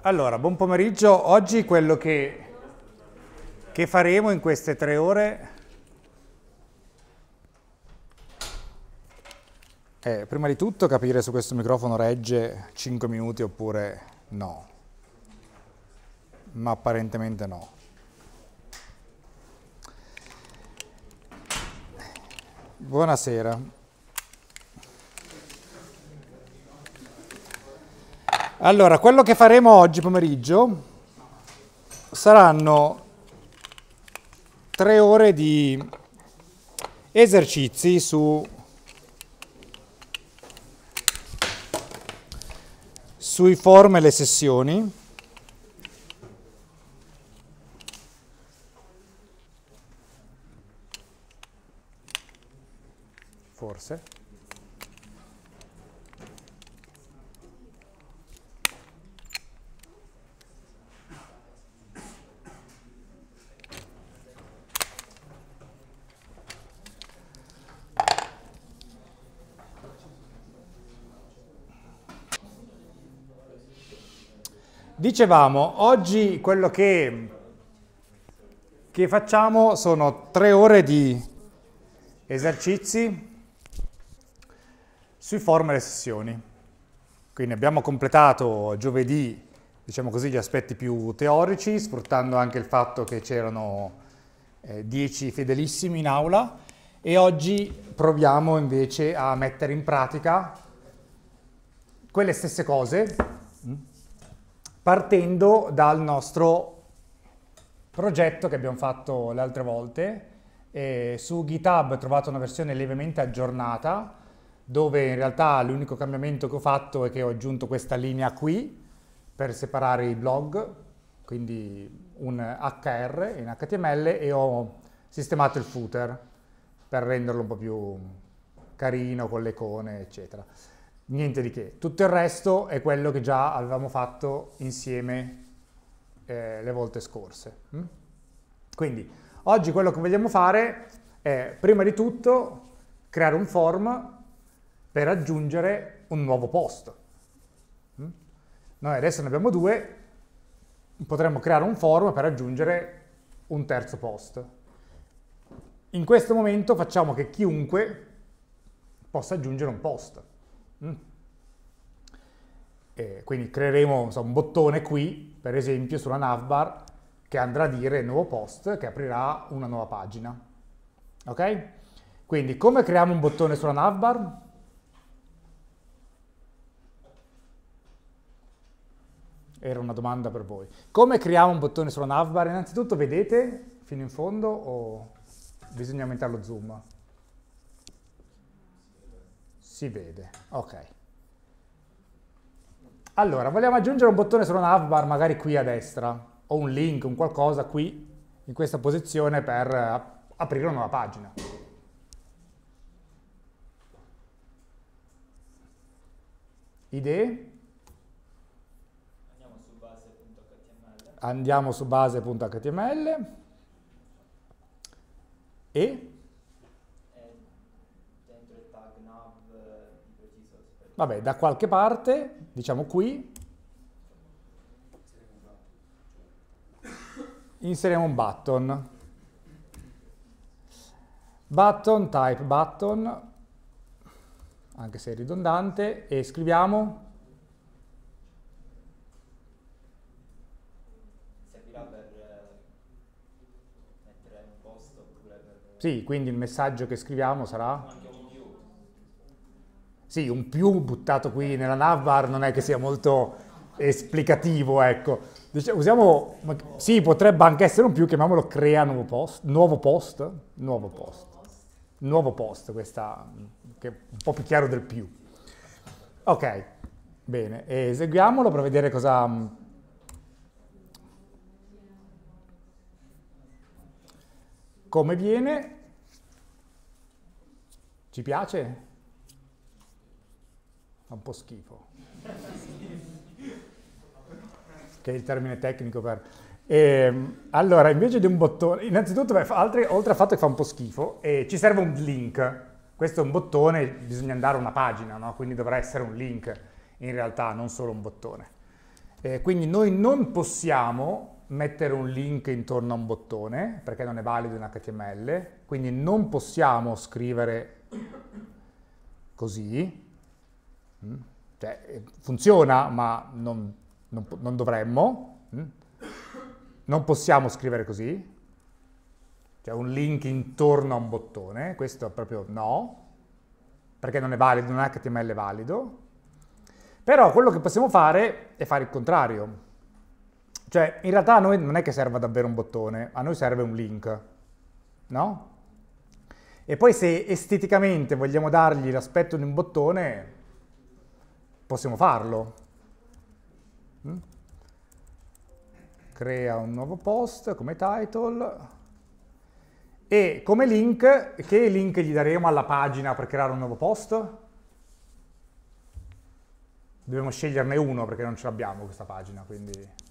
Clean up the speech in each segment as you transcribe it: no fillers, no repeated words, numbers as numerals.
Allora, buon pomeriggio. Oggi quello che faremo in queste 3 ore è, prima di tutto, capire se questo microfono regge 5 minuti oppure no. Ma apparentemente no. Buonasera. Allora, quello che faremo oggi pomeriggio saranno 3 ore di esercizi sui form e le sessioni. Forse. Dicevamo, oggi quello che facciamo sono 3 ore di esercizi sui form e le sessioni. Quindi abbiamo completato giovedì, diciamo così, gli aspetti più teorici, sfruttando anche il fatto che c'erano 10 fedelissimi in aula, e oggi proviamo invece a mettere in pratica quelle stesse cose, partendo dal nostro progetto che abbiamo fatto le altre volte. Su GitHub trovate una versione lievemente aggiornata, dove in realtà l'unico cambiamento che ho fatto è che ho aggiunto questa linea qui per separare i blog, quindi un HR in HTML, e ho sistemato il footer per renderlo un po' più carino con le icone, eccetera. Niente di che. Tutto il resto è quello che già avevamo fatto insieme le volte scorse. Quindi oggi quello che vogliamo fare è, prima di tutto, creare un form per aggiungere un nuovo post. Noi adesso ne abbiamo 2, potremmo creare un form per aggiungere un terzo post. In questo momento facciamo che chiunque possa aggiungere un post. Quindi creeremo un bottone qui, per esempio, sulla navbar, che andrà a dire nuovo post, che aprirà una nuova pagina. Ok? Quindi come creiamo un bottone sulla navbar? Era una domanda per voi. Come creiamo un bottone sulla navbar? Innanzitutto vedete fino in fondo o bisogna aumentare lo zoom? Si vede, ok. Allora, vogliamo aggiungere un bottone sulla navbar, magari qui a destra, o un link, un qualcosa qui, in questa posizione, per aprire una nuova pagina. Idee? Andiamo su base.html. Andiamo su base.html e? Dentro il tag nav di preciso. Vabbè, da qualche parte, diciamo qui, inseriamo un button. Button, type button, anche se è ridondante, e scriviamo. Servirà per mettere un post oppure per... Sì, quindi il messaggio che scriviamo sarà? Anche un più. Sì, un più buttato qui nella navbar non è che sia molto esplicativo, ecco. Usiamo, sì, potrebbe anche essere un più, chiamiamolo crea nuovo post, questa che è un po' più chiaro del più. Ok, bene, eseguiamolo per vedere come viene. Ci piace? Fa un po' schifo. Che è il termine tecnico per... allora, invece di un bottone, innanzitutto, oltre al fatto che fa un po' schifo, ci serve un link. Questo è un bottone, bisogna andare a una pagina, no? Quindi dovrà essere un link in realtà, non solo un bottone. Quindi noi non possiamo mettere un link intorno a un bottone perché non è valido in HTML, quindi non possiamo scrivere così, cioè funziona ma non dovremmo, non possiamo scrivere così, cioè un link intorno a un bottone, questo proprio no, perché non è valido, non è HTML valido. Però quello che possiamo fare è fare il contrario. Cioè, in realtà a noi non è che serva davvero un bottone, a noi serve un link, no? E poi se esteticamente vogliamo dargli l'aspetto di un bottone, possiamo farlo. Crea un nuovo post come title e come link, che link gli daremo alla pagina per creare un nuovo post? Dobbiamo sceglierne uno perché non ce l'abbiamo questa pagina, quindi...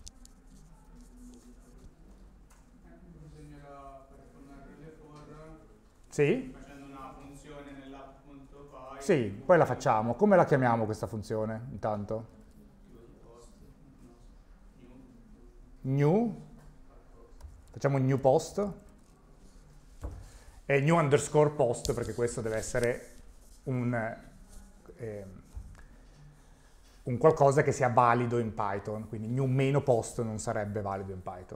Bisognerà paragonare le for Sì? facendo una funzione nell'app.py. Sì, poi la facciamo. Come la chiamiamo questa funzione, intanto? New? Facciamo new post? E new underscore post perché questo deve essere un qualcosa che sia valido in Python, quindi new meno post non sarebbe valido in Python.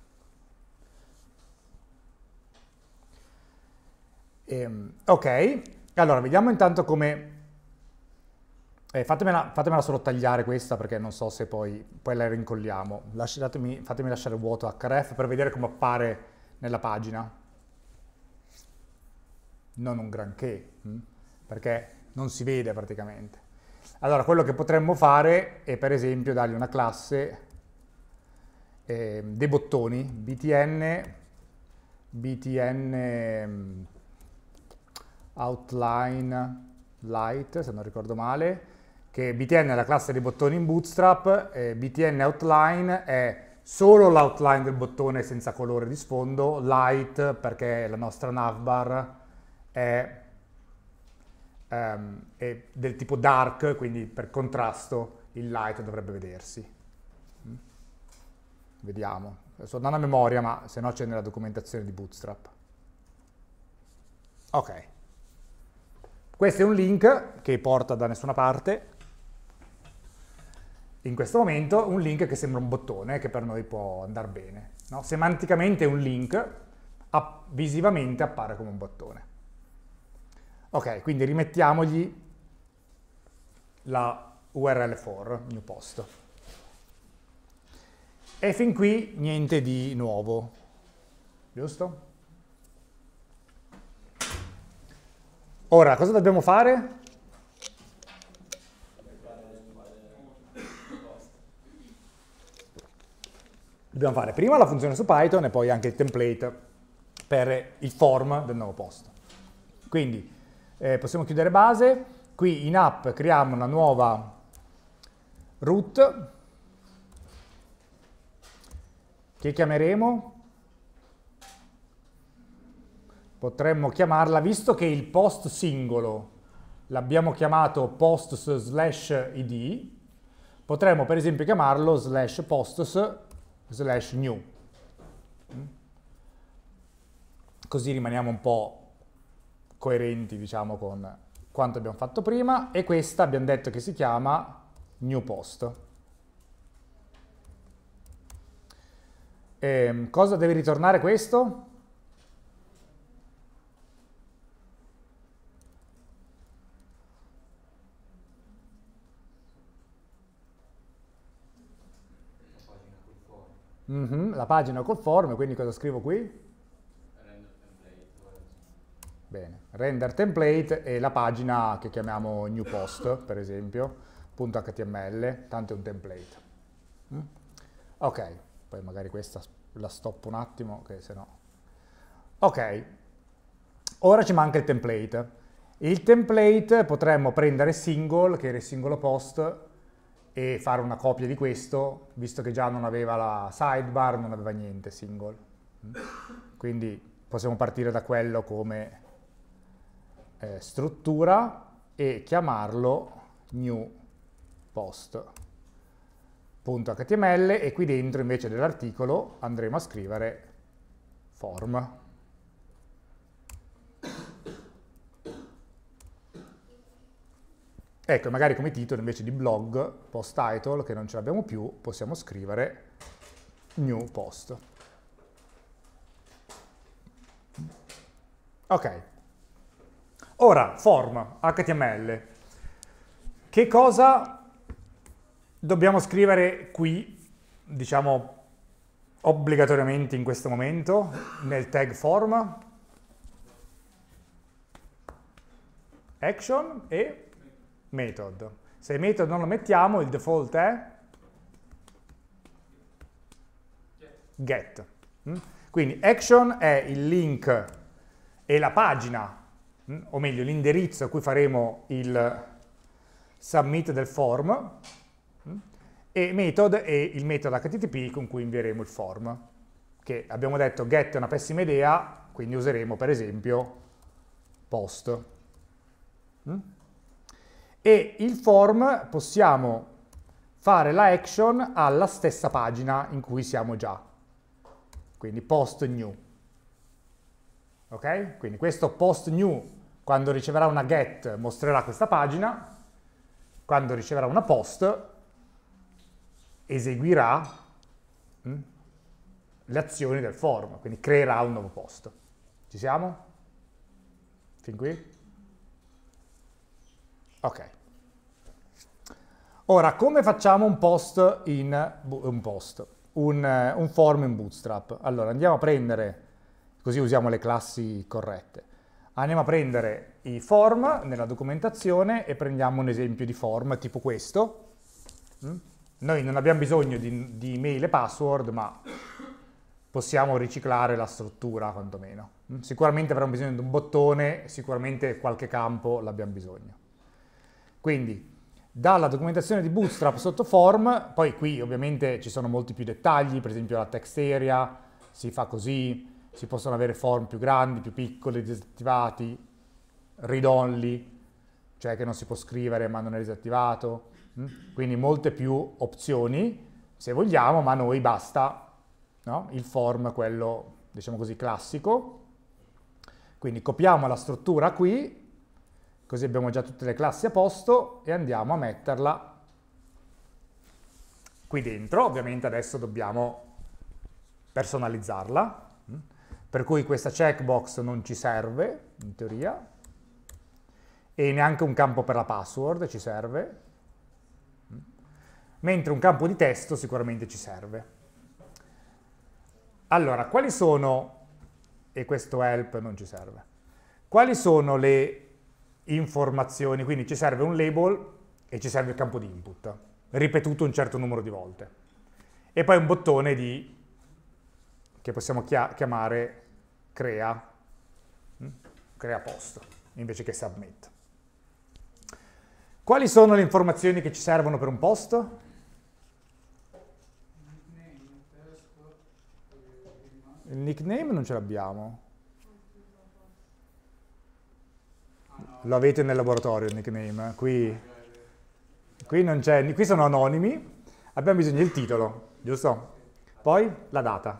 Ok, allora vediamo intanto come... fatemela solo tagliare questa perché non so se poi la rincolliamo. Fatemi lasciare vuoto href per vedere come appare nella pagina. Non un granché, perché non si vede praticamente. Allora, quello che potremmo fare è per esempio dargli una classe dei bottoni, btn outline light, se non ricordo male, che btn è la classe dei bottoni in Bootstrap, btn outline è solo l'outline del bottone senza colore di sfondo, light perché la nostra navbar è del tipo dark, quindi per contrasto il light dovrebbe vedersi. Vediamo, sto andando a memoria, ma se no c'è nella documentazione di Bootstrap. Ok, questo è un link che porta da nessuna parte, in questo momento un link che sembra un bottone, che per noi può andare bene, no? Semanticamente è un link, visivamente appare come un bottone. Ok, quindi rimettiamogli la URL for, new post. E fin qui niente di nuovo, giusto? Ora, cosa dobbiamo fare? Dobbiamo fare prima la funzione su Python e poi anche il template per il form del nuovo post. Quindi possiamo chiudere base, qui in app creiamo una nuova root che chiameremo, potremmo chiamarla, visto che il post singolo l'abbiamo chiamato posts/id, potremmo per esempio chiamarlo /posts/new. Così rimaniamo un po' coerenti, diciamo, con quanto abbiamo fatto prima, e questa abbiamo detto che si chiama new post. Cosa deve ritornare questo? La pagina col form, quindi cosa scrivo qui? Bene, render template e la pagina che chiamiamo new post, per esempio, .html, tanto è un template. Ok, poi magari questa la stoppo un attimo, che se no... Ok, ora ci manca il template. Il template potremmo prendere single, che era il singolo post, e fare una copia di questo, visto che già non aveva la sidebar, non aveva niente single. Quindi possiamo partire da quello come struttura e chiamarlo new post. .html e qui dentro invece dell'articolo andremo a scrivere form. Ecco, magari come titolo invece di blog, post title, che non ce l'abbiamo più, possiamo scrivere new post. Ok. Ora, form, HTML. Che cosa dobbiamo scrivere qui, diciamo, obbligatoriamente in questo momento, nel tag form? Action e method. Se il method non lo mettiamo, il default è get. Quindi action è il link e la pagina, o meglio l'indirizzo a cui faremo il submit del form, e method è il metodo HTTP con cui invieremo il form, che abbiamo detto get è una pessima idea, quindi useremo per esempio post. E il form possiamo fare la action alla stessa pagina in cui siamo già, quindi post new. Ok? Quindi questo post new, quando riceverà una get, mostrerà questa pagina, quando riceverà una post, eseguirà le azioni del form, quindi creerà un nuovo post. Ci siamo? Fin qui? Ok. Ora, come facciamo un post un form in Bootstrap? Allora, andiamo a prendere, così usiamo le classi corrette. Andiamo a prendere i form nella documentazione e prendiamo un esempio di form tipo questo. Noi non abbiamo bisogno di email e password, ma possiamo riciclare la struttura quantomeno. Sicuramente avremo bisogno di un bottone, sicuramente qualche campo l'abbiamo bisogno. Quindi, dalla documentazione di Bootstrap sotto form, poi qui ovviamente ci sono molti più dettagli, per esempio la text area si fa così, si possono avere form più grandi, più piccoli, disattivati, read only, cioè che non si può scrivere ma non è disattivato, quindi molte più opzioni se vogliamo, ma a noi basta, no? Il form, quello diciamo così classico. Quindi copiamo la struttura qui, così abbiamo già tutte le classi a posto e andiamo a metterla qui dentro. Ovviamente adesso dobbiamo personalizzarla, per cui questa checkbox non ci serve, in teoria, e neanche un campo per la password ci serve, mentre un campo di testo sicuramente ci serve. Allora, quali sono, e questo help non ci serve, quali sono le informazioni? Quindi ci serve un label e ci serve il campo di input, ripetuto un certo numero di volte, e poi un bottone che possiamo chiamare crea post, invece che submit. Quali sono le informazioni che ci servono per un post? Il nickname non ce l'abbiamo. Lo avete nel laboratorio il nickname. Qui non c'è, qui sono anonimi. Abbiamo bisogno del titolo, giusto? Poi la data.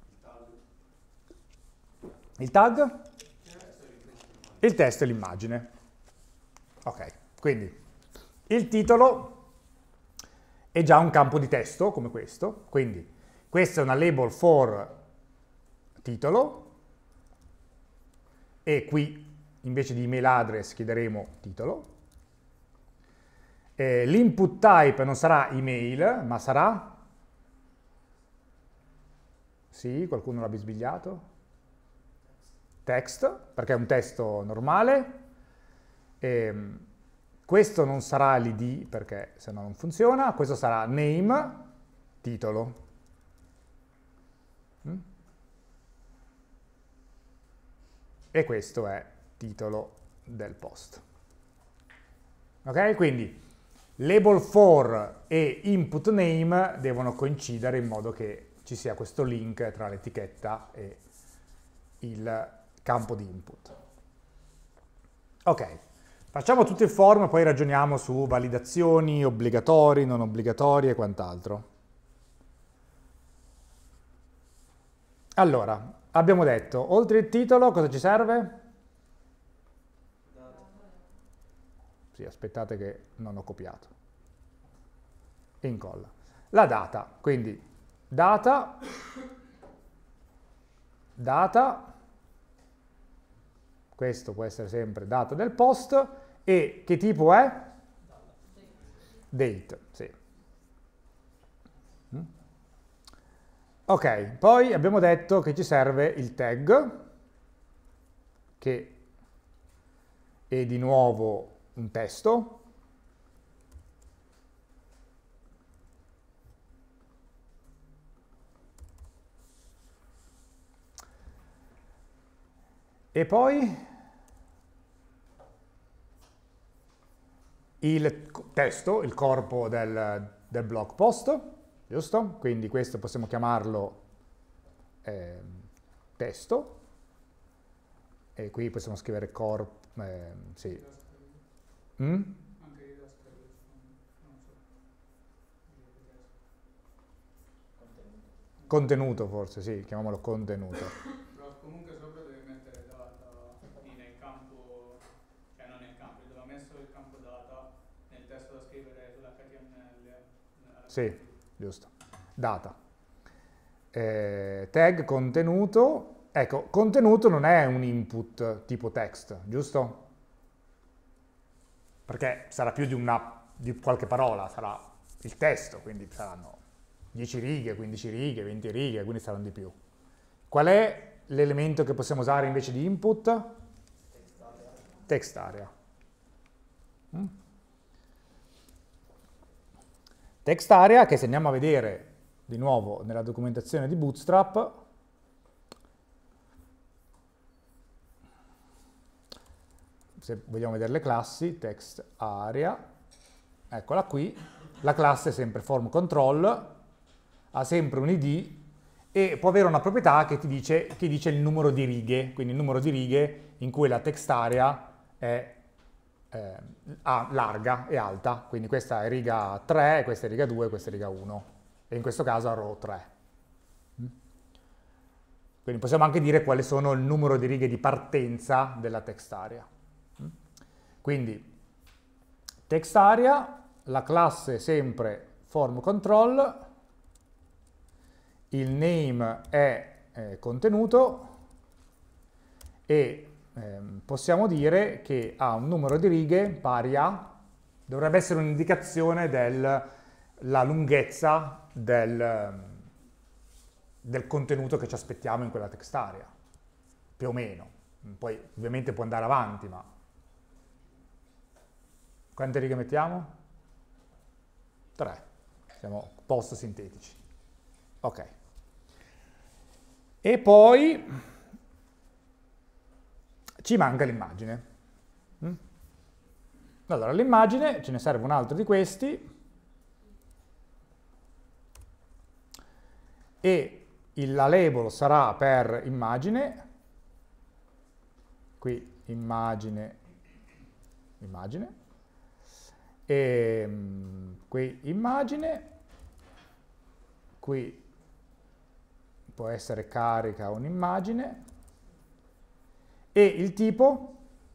Il tag? Il testo e l'immagine. Ok, quindi il titolo è già un campo di testo come questo, quindi questa è una label for titolo e qui invece di email address chiederemo titolo. L'input type non sarà email, ma sarà? Sì, qualcuno l'ha bisbigliato? Text, perché è un testo normale. Questo non sarà l'id perché se no non funziona. Questo sarà name, titolo. E questo è titolo del post. Ok? Quindi label for e input name devono coincidere in modo che ci sia questo link tra l'etichetta e il campo di input. Ok, facciamo tutto il form, poi ragioniamo su validazioni, obbligatori, non obbligatori e quant'altro. Allora, abbiamo detto, oltre il titolo, cosa ci serve? Sì, aspettate che non ho copiato. Incolla. La data, quindi data, questo può essere sempre data del post, e che tipo è? Date, sì. Ok, poi abbiamo detto che ci serve il tag, che è di nuovo un testo. E poi il testo, il corpo del blog post, giusto? Quindi questo possiamo chiamarlo testo, e qui possiamo scrivere corpo, sì. Anche i Dascari non so. Contenuto forse, sì, chiamiamolo contenuto. Però comunque sopra devi mettere data lì nel campo, cioè non nel campo, dove ho messo il campo data nel testo da scrivere sull'HTML. Sì, giusto. Data. Tag contenuto. Ecco, contenuto non è un input tipo text, giusto? Perché sarà più di qualche parola, sarà il testo, quindi saranno 10 righe, 15 righe, 20 righe, quindi saranno di più. Qual è l'elemento che possiamo usare invece di input? Text area. Text area, che se andiamo a vedere di nuovo nella documentazione di Bootstrap, se vogliamo vedere le classi, text area, eccola qui, la classe è sempre form control, ha sempre un id e può avere una proprietà che dice il numero di righe, quindi il numero di righe in cui la text area è larga e alta, quindi questa è riga 3, questa è riga 2, questa è riga 1, e in questo caso a row 3. Quindi possiamo anche dire quali sono il numero di righe di partenza della text area. Quindi text area, la classe è sempre form control, il name è contenuto e possiamo dire che ha un numero di righe pari a, dovrebbe essere un'indicazione della lunghezza del contenuto che ci aspettiamo in quella text area, più o meno. Poi ovviamente può andare avanti, ma quante righe mettiamo? 3. Siamo post sintetici. Ok. E poi ci manca l'immagine. Allora, l'immagine, ce ne serve un altro di questi, e la label sarà per immagine, qui immagine, e qui immagine, qui può essere carica un'immagine, e il tipo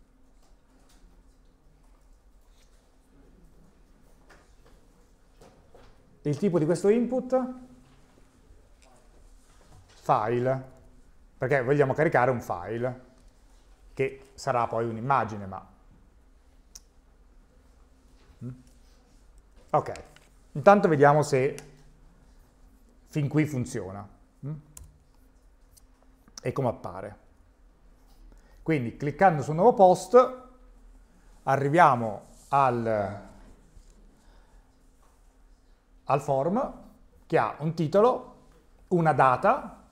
di questo input? File, perché vogliamo caricare un file, che sarà poi un'immagine, ma... Ok, intanto vediamo se fin qui funziona e come appare. Quindi cliccando su nuovo post arriviamo al form che ha un titolo, una data,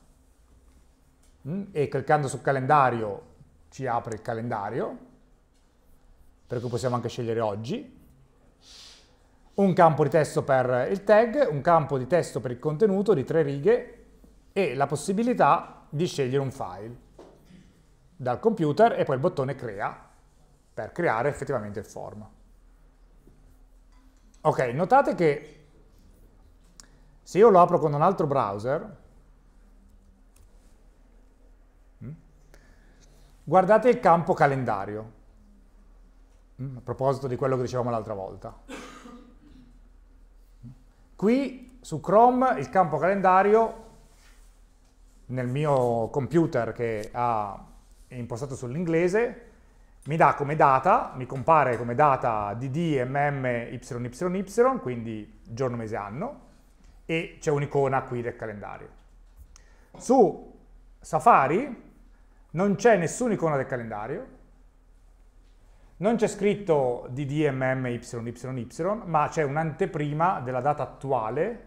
e cliccando sul calendario ci apre il calendario, per cui possiamo anche scegliere oggi, un campo di testo per il tag, un campo di testo per il contenuto di 3 righe e la possibilità di scegliere un file dal computer, e poi il bottone crea per creare effettivamente il form. Ok, notate che se io lo apro con un altro browser, guardate il campo calendario, a proposito di quello che dicevamo l'altra volta. Qui su Chrome il campo calendario, nel mio computer che è impostato sull'inglese, mi dà come data, mi compare come data DD, MM, YYY, quindi giorno, mese, anno, e c'è un'icona qui del calendario. Su Safari non c'è nessuna icona del calendario, non c'è scritto DD, MM, YYY, ma c'è un'anteprima della data attuale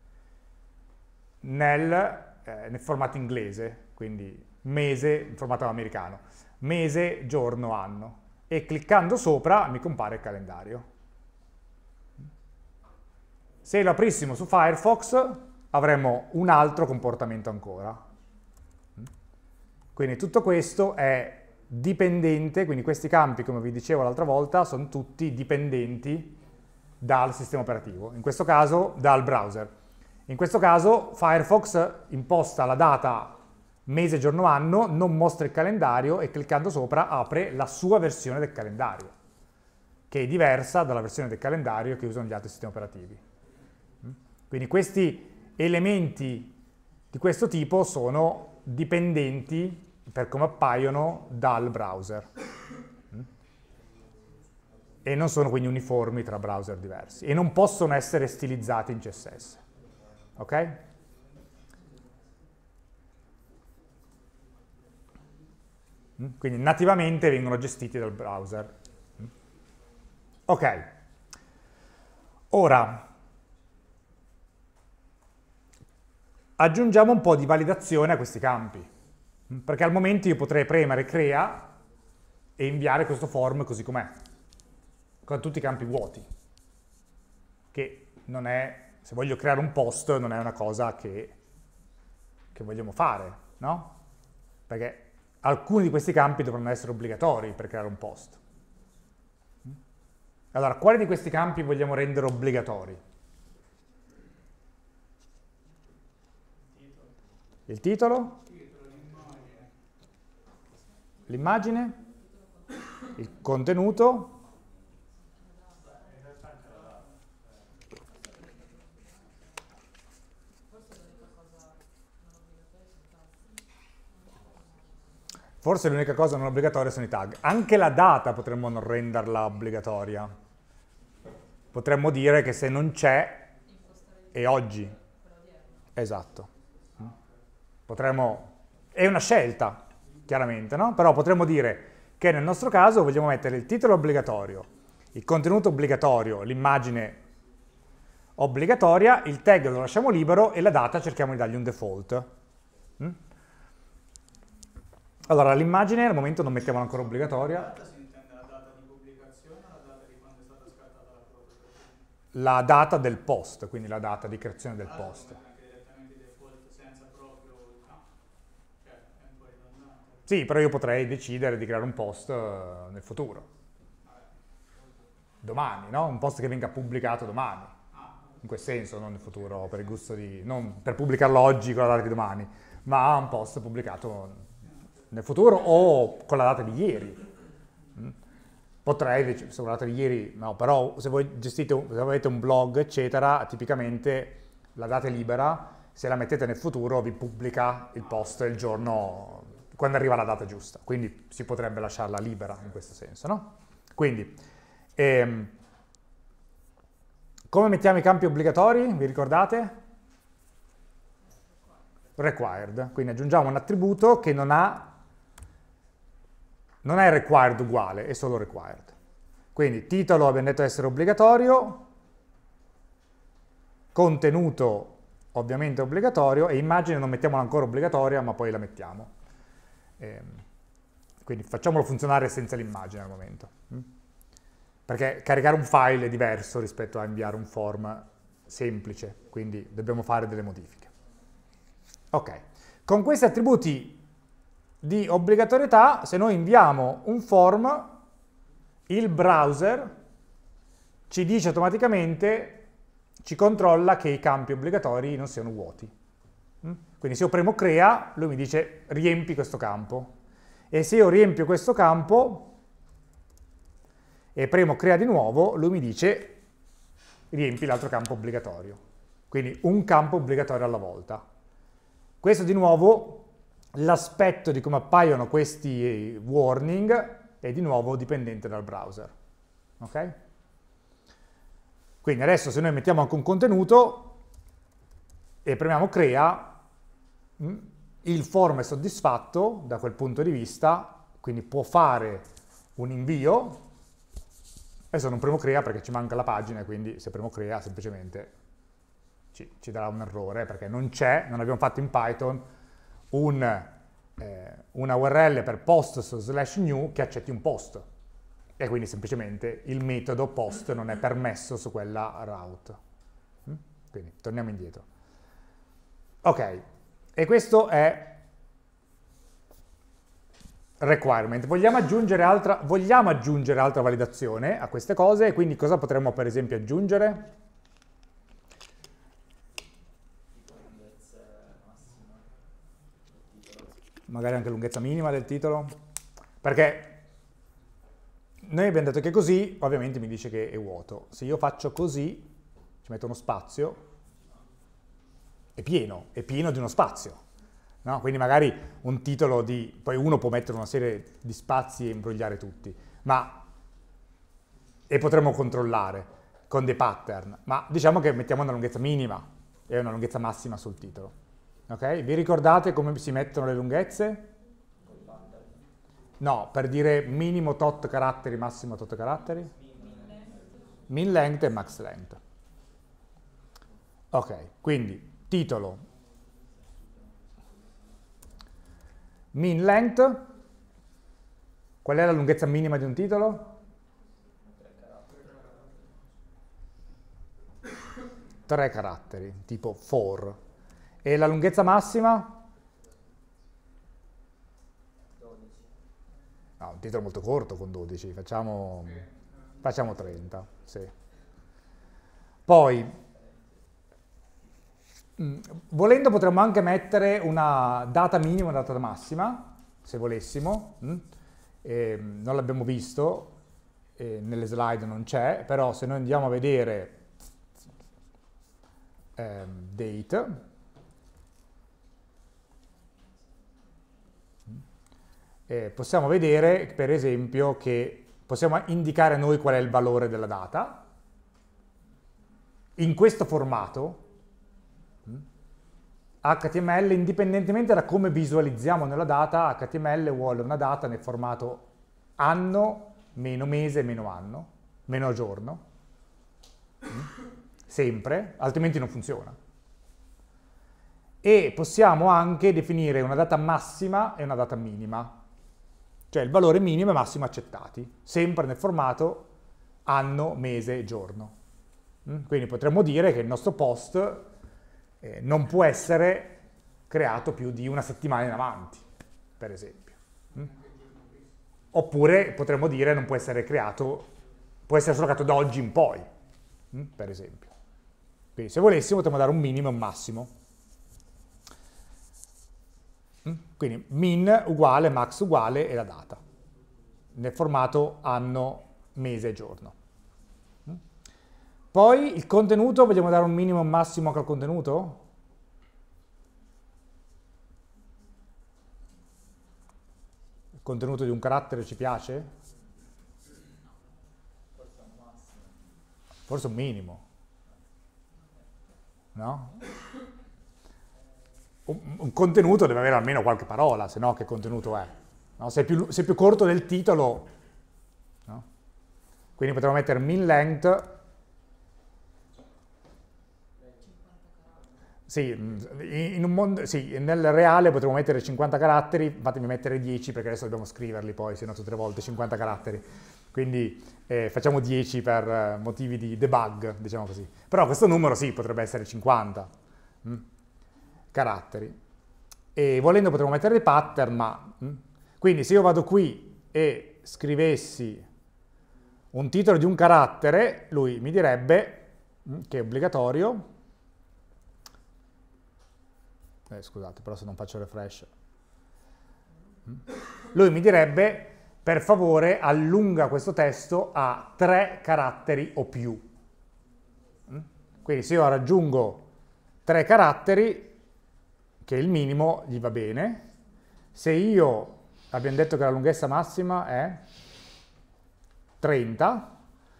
nel formato inglese, quindi mese in formato americano, mese, giorno, anno, e cliccando sopra mi compare il calendario. Se lo aprissimo su Firefox avremmo un altro comportamento ancora. Quindi tutto questo è dipendente, quindi questi campi, come vi dicevo l'altra volta, sono tutti dipendenti dal sistema operativo, in questo caso dal browser. In questo caso Firefox imposta la data mese, giorno, anno, non mostra il calendario e cliccando sopra apre la sua versione del calendario, che è diversa dalla versione del calendario che usano gli altri sistemi operativi. Quindi questi elementi di questo tipo sono dipendenti per come appaiono dal browser e non sono quindi uniformi tra browser diversi e non possono essere stilizzati in CSS. Ok? Quindi nativamente vengono gestiti dal browser. Ok. Ora aggiungiamo un po' di validazione a questi campi, perché al momento io potrei premere crea e inviare questo form così com'è, con tutti i campi vuoti, che non è, se voglio creare un post, non è una cosa che vogliamo fare, no? Perché alcuni di questi campi dovranno essere obbligatori per creare un post. Allora, quali di questi campi vogliamo rendere obbligatori? Il titolo? L'immagine? Il contenuto? Forse l'unica cosa non obbligatoria sono i tag. Anche la data potremmo non renderla obbligatoria. Potremmo dire che se non c'è è oggi. Esatto. È una scelta, chiaramente, no? Però potremmo dire che nel nostro caso vogliamo mettere il titolo obbligatorio, il contenuto obbligatorio, l'immagine obbligatoria, il tag lo lasciamo libero e la data cerchiamo di dargli un default. Allora, l'immagine al momento non mettiamola ancora obbligatoria. La data si intende la data di pubblicazione o la data di quando è stata scattata la foto? La data del post, quindi la data di creazione del post. Sì, però io potrei decidere di creare un post nel futuro. Domani, no? Un post che venga pubblicato domani. In quel senso, non nel futuro, per il gusto di... non per pubblicarlo oggi con la data di domani, ma un post pubblicato nel futuro o con la data di ieri. Potrei, se con la data di ieri, no, però se voi gestite, se avete un blog, eccetera, tipicamente la data è libera, se la mettete nel futuro vi pubblica il post il giorno... quando arriva la data giusta, quindi si potrebbe lasciarla libera in questo senso, no? Quindi, come mettiamo i campi obbligatori? Vi ricordate? Required, quindi aggiungiamo un attributo che non è required uguale, è solo required. Quindi titolo abbiamo detto essere obbligatorio, contenuto ovviamente obbligatorio e immagine non mettiamola ancora obbligatoria, ma poi la mettiamo. Quindi facciamolo funzionare senza l'immagine al momento, perché caricare un file è diverso rispetto a inviare un form semplice, quindi dobbiamo fare delle modifiche. Ok, con questi attributi di obbligatorietà, se noi inviamo un form, il browser ci dice automaticamente, ci controlla che i campi obbligatori non siano vuoti. Quindi se io premo crea, lui mi dice riempi questo campo. E se io riempio questo campo e premo crea di nuovo, lui mi dice riempi l'altro campo obbligatorio. Quindi un campo obbligatorio alla volta. Questo di nuovo, l'aspetto di come appaiono questi warning è di nuovo dipendente dal browser. Ok? Quindi adesso se noi mettiamo anche un contenuto e premiamo crea, il form è soddisfatto da quel punto di vista, quindi può fare un invio. Adesso non premo crea perché ci manca la pagina, quindi se premo crea semplicemente ci darà un errore, perché non abbiamo fatto in Python una URL per post/new che accetti un post, e quindi semplicemente il metodo post non è permesso su quella route. Quindi torniamo indietro. Ok, e questo è requirement. Vogliamo aggiungere altra validazione a queste cose, e quindi cosa potremmo per esempio aggiungere? Lunghezza massima del titolo. Magari anche lunghezza minima del titolo, perché noi abbiamo detto che così ovviamente mi dice che è vuoto. Se io faccio così, ci metto uno spazio, è pieno di uno spazio, no? Quindi magari un titolo poi uno può mettere una serie di spazi e imbrogliare tutti, e potremmo controllare con dei pattern, ma diciamo che mettiamo una lunghezza minima e una lunghezza massima sul titolo. Ok? Vi ricordate come si mettono le lunghezze? No, per dire minimo tot caratteri, massimo tot caratteri? Min length e max length. Ok, quindi titolo. Min length. Qual è la lunghezza minima di un titolo? 3 caratteri, tipo for. E la lunghezza massima? No, un titolo molto corto con 12, facciamo 30. Sì. Poi, volendo potremmo anche mettere una data minima e una data massima, se volessimo. Non l'abbiamo visto, nelle slide non c'è, però se noi andiamo a vedere date, possiamo vedere per esempio che possiamo indicare noi qual è il valore della data. In questo formato HTML, indipendentemente da come visualizziamo nella data, HTML vuole una data nel formato anno, meno mese, meno anno, meno giorno, sempre, altrimenti non funziona. E possiamo anche definire una data massima e una data minima, cioè il valore minimo e massimo accettati, sempre nel formato anno, mese, giorno. Quindi potremmo dire che il nostro post non può essere creato più di una settimana in avanti, per esempio. Oppure potremmo dire non può essere creato, può essere solo creato da oggi in poi, per esempio. Quindi se volessimo potremmo dare un minimo e un massimo. Quindi min uguale, max uguale e la data, nel formato anno, mese e giorno. Poi il contenuto, vogliamo dare un minimo e un massimo anche al contenuto? Il contenuto di un carattere ci piace? Forse un massimo. Forse un minimo. No? Un contenuto deve avere almeno qualche parola, se no che contenuto è? No? Se è più corto del titolo, no? Quindi potremmo mettere min length. Sì, sì, nel reale potremmo mettere 50 caratteri, fatemi mettere 10 perché adesso dobbiamo scriverli poi, se no tutte le volte 50 caratteri. Quindi facciamo 10 per motivi di debug, diciamo così. Però questo numero sì, potrebbe essere 50 caratteri. E volendo potremmo mettere dei pattern, ma... Quindi se io vado qui e scrivessi un titolo di un carattere, lui mi direbbe che è obbligatorio. Scusate, però se non faccio refresh. Lui mi direbbe, per favore, allunga questo testo a 3 caratteri o più. Quindi se io raggiungo 3 caratteri, che è il minimo, gli va bene. Se io, abbiamo detto che la lunghezza massima è 30,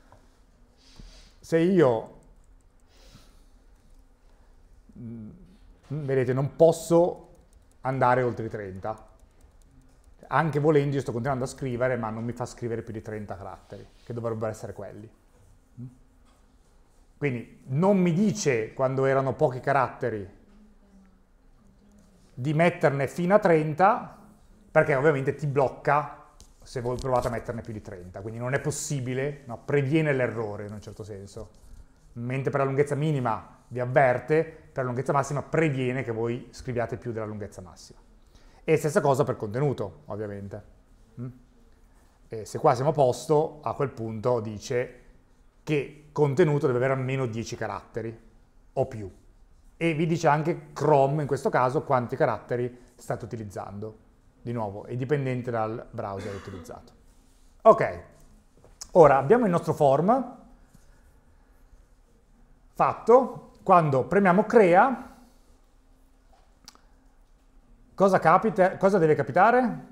se io, vedete, non posso andare oltre i 30. Anche volendo io sto continuando a scrivere, ma non mi fa scrivere più di 30 caratteri, che dovrebbero essere quelli. Quindi non mi dice, quando erano pochi caratteri, di metterne fino a 30, perché ovviamente ti blocca se voi provate a metterne più di 30, quindi non è possibile, no? Previene l'errore in un certo senso. Mentre per la lunghezza minima vi avverte, per la lunghezza massima previene che voi scriviate più della lunghezza massima. E stessa cosa per contenuto, ovviamente. E se qua siamo a posto, a quel punto dice che contenuto deve avere almeno 10 caratteri o più. E vi dice anche Chrome, in questo caso, quanti caratteri state utilizzando. Di nuovo, è dipendente dal browser utilizzato. Ok, ora abbiamo il nostro form fatto. Quando premiamo crea, cosa capita? Cosa deve capitare?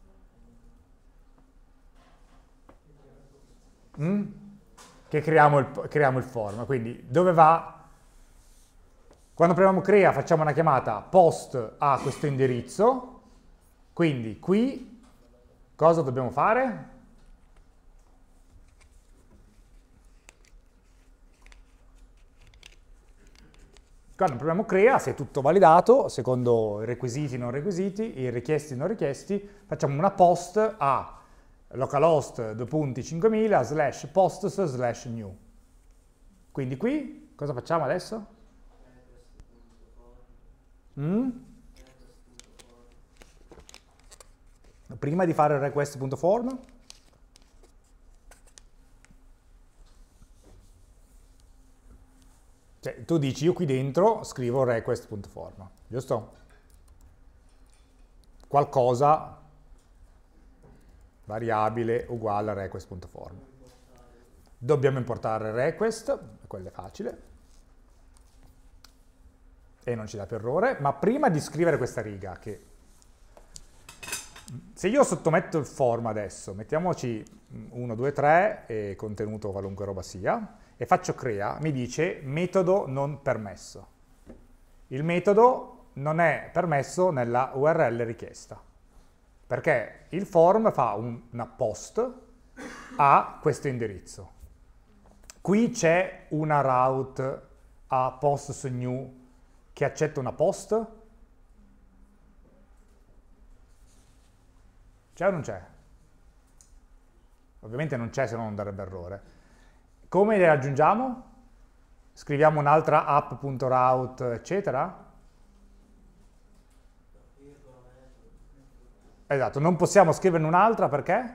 Che creiamo il form. Quindi dove va? Quando premiamo crea facciamo una chiamata post a questo indirizzo. Quindi qui cosa dobbiamo fare? Quando premiamo crea, se è tutto validato, secondo i requisiti non requisiti, i richiesti non richiesti, facciamo una post a localhost 2.5000 /posts /new. Quindi qui cosa facciamo adesso? Prima di fare il request.form, cioè, tu dici io qui dentro scrivo request.form, giusto? Qualcosa variabile uguale a request.form. Dobbiamo importare request, quello è facile, e non ci dà più errore, ma prima di scrivere questa riga, che se io sottometto il form adesso, mettiamoci 1, 2, 3 e contenuto qualunque roba sia, e faccio crea, mi dice metodo non permesso. Il metodo non è permesso nella URL richiesta, perché il form fa una post a questo indirizzo. Qui c'è una route a posts new che accetta una post? C'è o non c'è? Ovviamente non c'è, se no non darebbe errore. Come le aggiungiamo? Scriviamo un'altra app.route, eccetera? Esatto, non possiamo scriverne un'altra perché?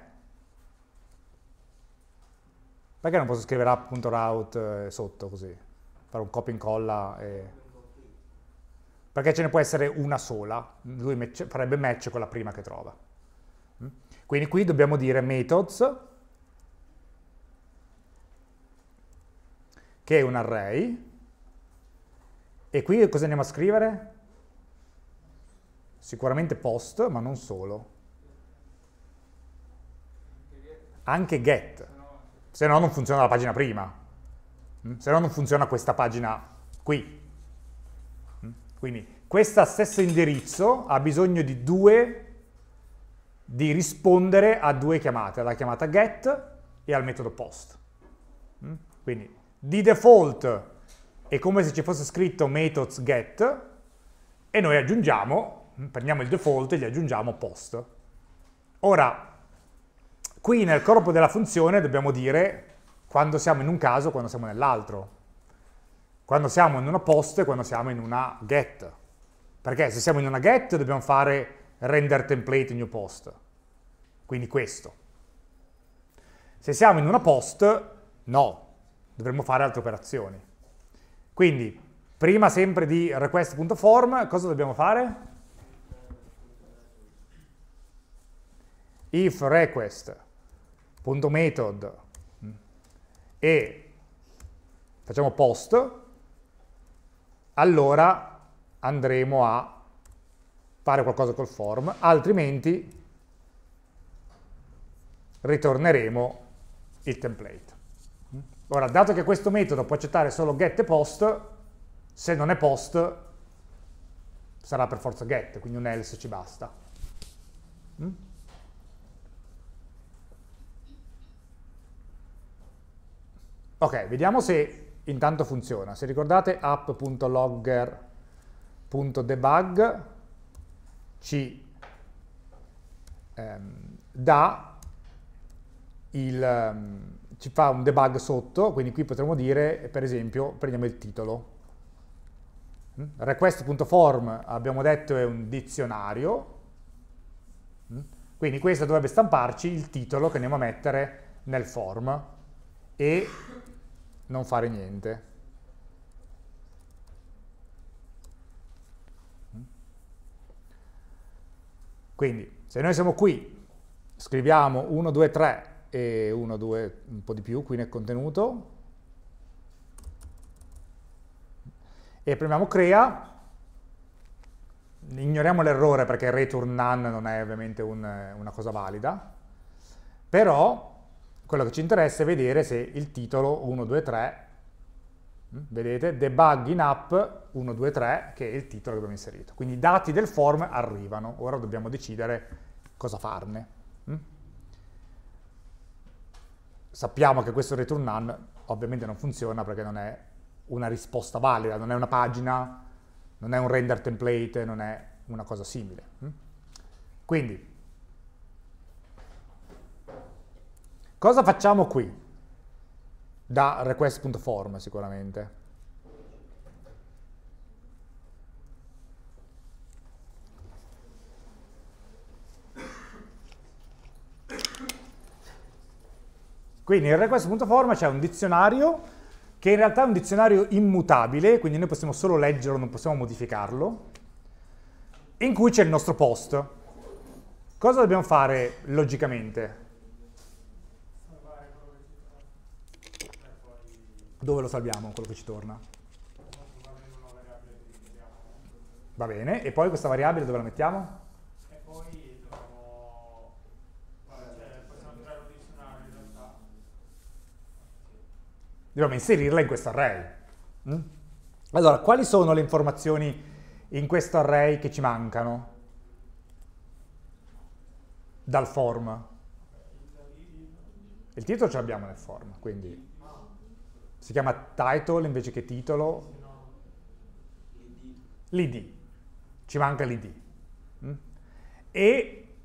Perché non posso scrivere app.route sotto così? Fare un copia e incolla e... Perché ce ne può essere una sola, lui farebbe match con la prima che trova. Quindi qui dobbiamo dire methods, che è un array, e qui cosa andiamo a scrivere? Sicuramente post, ma non solo. Anche get, se no non funziona la pagina prima, se no non funziona questa pagina qui. Quindi questo stesso indirizzo ha bisogno di rispondere a 2 chiamate, alla chiamata get e al metodo post. Quindi di default è come se ci fosse scritto methods get e noi aggiungiamo, prendiamo il default e gli aggiungiamo post. Ora, qui nel corpo della funzione dobbiamo dire quando siamo in un caso, quando siamo nell'altro. Quando siamo in una post e quando siamo in una get. Perché se siamo in una get dobbiamo fare render template new post. Quindi questo. Se siamo in una post, no, dovremmo fare altre operazioni. Quindi, prima sempre di request.form, cosa dobbiamo fare? if request.method e facciamo post, allora andremo a fare qualcosa col form, altrimenti ritorneremo il template. Ora, dato che questo metodo può accettare solo get e post, se non è post sarà per forza get, quindi un else ci basta. Ok, vediamo se intanto funziona. Se ricordate app.logger.debug ci ci fa un debug sotto, quindi qui potremmo dire, per esempio, prendiamo il titolo. Request.form abbiamo detto è un dizionario, quindi questo dovrebbe stamparci il titolo che andiamo a mettere nel form e non fare niente. Quindi se noi siamo qui, scriviamo 1, 2, 3 e 1, 2, un po' di più qui nel contenuto e premiamo crea, ignoriamo l'errore perché return none non è ovviamente una cosa valida, però quello che ci interessa è vedere se il titolo 1, 2, 3, vedete, debug in app 1, 2, 3, che è il titolo che abbiamo inserito. Quindi i dati del form arrivano, ora dobbiamo decidere cosa farne. Sappiamo che questo return none ovviamente non funziona perché non è una risposta valida, non è una pagina, non è un render template, non è una cosa simile. Quindi, cosa facciamo qui? Da request.form sicuramente. Quindi in request.form c'è un dizionario che in realtà è un dizionario immutabile, quindi noi possiamo solo leggerlo, non possiamo modificarlo, in cui c'è il nostro post. Cosa dobbiamo fare logicamente? Dove lo salviamo, quello che ci torna? Va bene, e poi questa variabile dove la mettiamo? E poi dobbiamo, possiamo creare un dizionario in realtà. Dobbiamo inserirla in questo array. Allora, quali sono le informazioni in questo array che ci mancano dal form? Il titolo ce l'abbiamo nel form, quindi si chiama title invece che titolo. L'id, ci manca l'id. E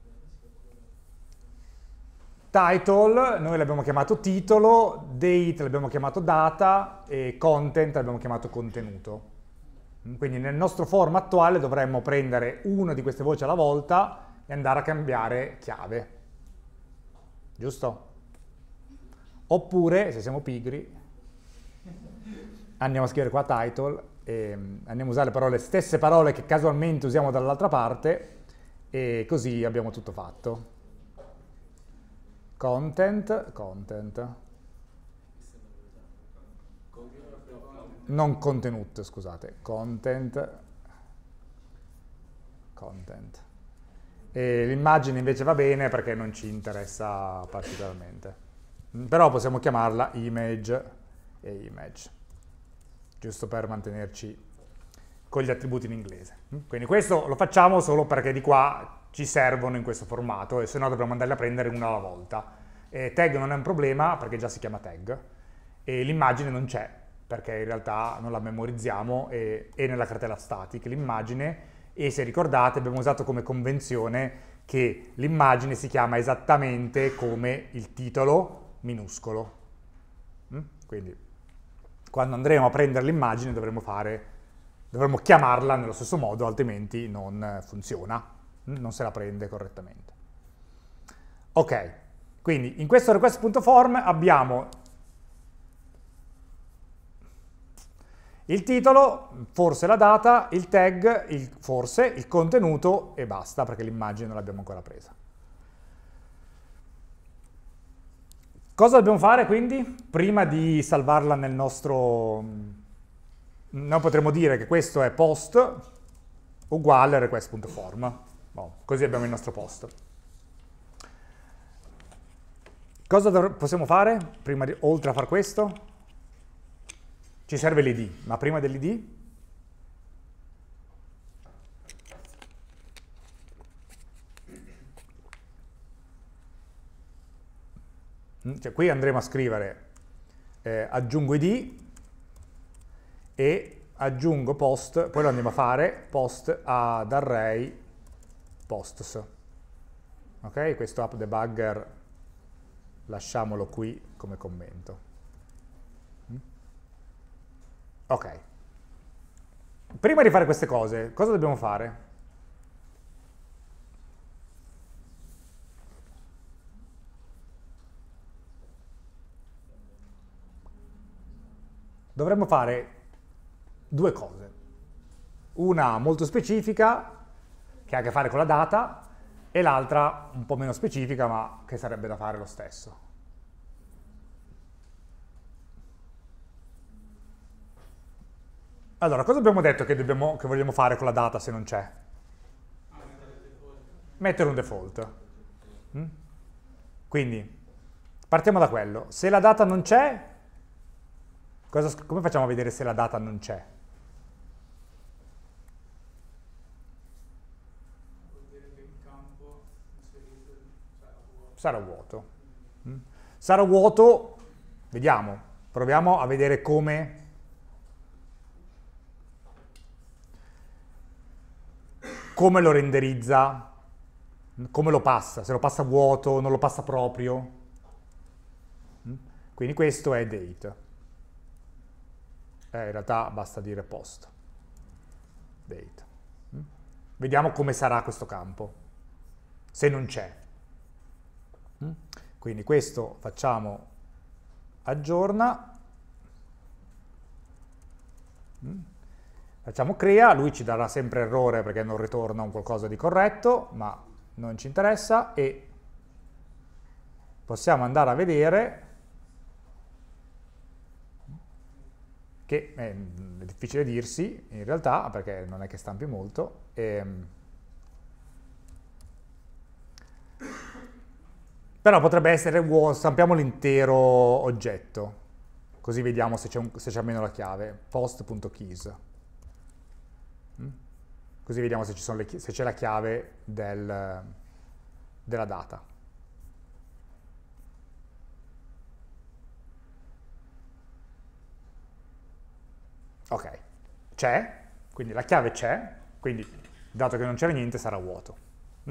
title noi l'abbiamo chiamato titolo, date l'abbiamo chiamato data e content l'abbiamo chiamato contenuto. Quindi nel nostro form attuale dovremmo prendere una di queste voci alla volta e andare a cambiare chiave. Giusto? Oppure, se siamo pigri, andiamo a scrivere qua title e andiamo a usare però le stesse parole che casualmente usiamo dall'altra parte e così abbiamo tutto fatto. Content, non contenuto, scusate, content. E l'immagine invece va bene perché non ci interessa particolarmente. Però possiamo chiamarla image e image, giusto per mantenerci con gli attributi in inglese. Quindi questo lo facciamo solo perché di qua ci servono in questo formato e se no dovremmo andarli a prendere una alla volta. E tag non è un problema perché già si chiama tag e l'immagine non c'è perché in realtà non la memorizziamo e è nella cartella static l'immagine e se ricordate abbiamo usato come convenzione che l'immagine si chiama esattamente come il titolo minuscolo. Quindi quando andremo a prendere l'immagine dovremo chiamarla nello stesso modo, altrimenti non funziona, non se la prende correttamente. Ok, quindi in questo request.form abbiamo il titolo, forse la data, il tag, forse, il contenuto e basta perché l'immagine non l'abbiamo ancora presa. Cosa dobbiamo fare quindi? Prima di salvarla nel nostro... Noi potremmo dire che questo è post uguale request.form. Boh, così abbiamo il nostro post. Cosa possiamo fare oltre a fare questo? Ci serve l'id, ma prima dell'id cioè qui andremo a scrivere aggiungo id e aggiungo post, poi lo andiamo a fare post ad array posts. Ok, questo app debugger lasciamolo qui come commento. Ok. Prima di fare queste cose, cosa dobbiamo fare? Dovremmo fare due cose. Una molto specifica, che ha a che fare con la data, e l'altra un po' meno specifica, ma che sarebbe da fare lo stesso. Allora, cosa abbiamo detto che vogliamo fare con la data se non c'è? Mettere un default. Quindi, partiamo da quello. Se la data non c'è, come facciamo a vedere se la data non c'è? Sarà vuoto. Sarà vuoto, vediamo, proviamo a vedere come lo renderizza, come lo passa, se lo passa vuoto, non lo passa proprio. Quindi questo è date. In realtà basta dire post. Date. Vediamo come sarà questo campo, se non c'è. Quindi questo facciamo aggiorna, facciamo crea, lui ci darà sempre errore perché non ritorna un qualcosa di corretto, ma non ci interessa, e possiamo andare a vedere che è difficile dirsi in realtà perché non è che stampi molto. Però potrebbe essere, stampiamo l'intero oggetto, così vediamo se c'è almeno la chiave, post.keys. Così vediamo se c'è la chiave della data. Ok, c'è, quindi la chiave c'è, quindi dato che non c'era niente sarà vuoto.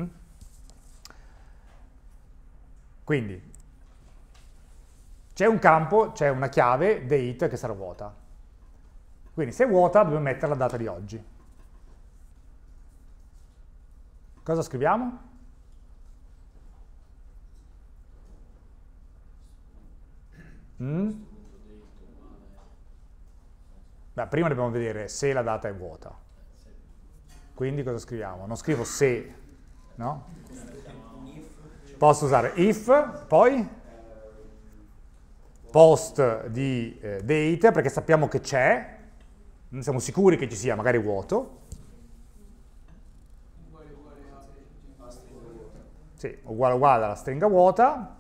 Quindi c'è un campo, c'è una chiave date che sarà vuota. Quindi se è vuota dobbiamo mettere la data di oggi. Cosa scriviamo? Beh, prima dobbiamo vedere se la data è vuota. Quindi cosa scriviamo? Non scrivo se, no? Posso usare if, poi post di date, perché sappiamo che c'è, non siamo sicuri che ci sia, magari vuoto. Sì, uguale alla stringa vuota.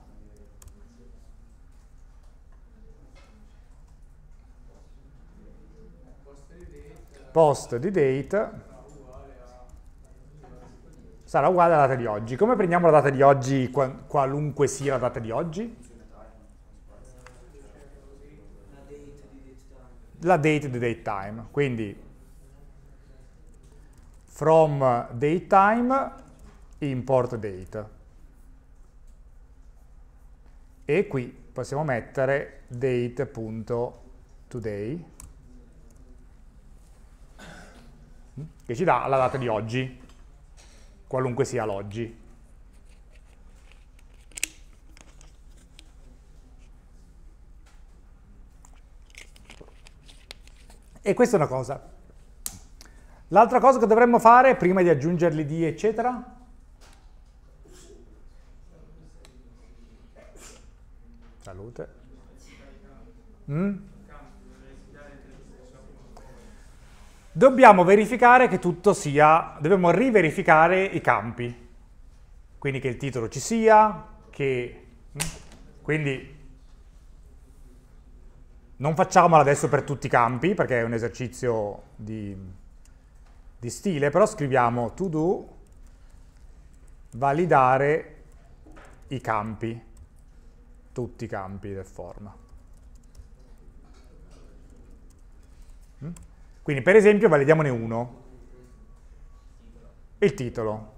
Post di date sarà uguale alla data di oggi. Come prendiamo la data di oggi, qualunque sia la data di oggi? La date di datetime. Quindi from datetime import date. E qui possiamo mettere date.today, che ci dà la data di oggi, qualunque sia l'oggi. E questa è una cosa. L'altra cosa che dovremmo fare prima di aggiungere l'id, eccetera, salute, volte. Dobbiamo verificare che tutto sia, dobbiamo riverificare i campi, quindi che il titolo ci sia, quindi non facciamolo adesso per tutti i campi perché è un esercizio di stile, però scriviamo to do validare i campi, tutti i campi del form. Quindi per esempio validiamone uno, il titolo.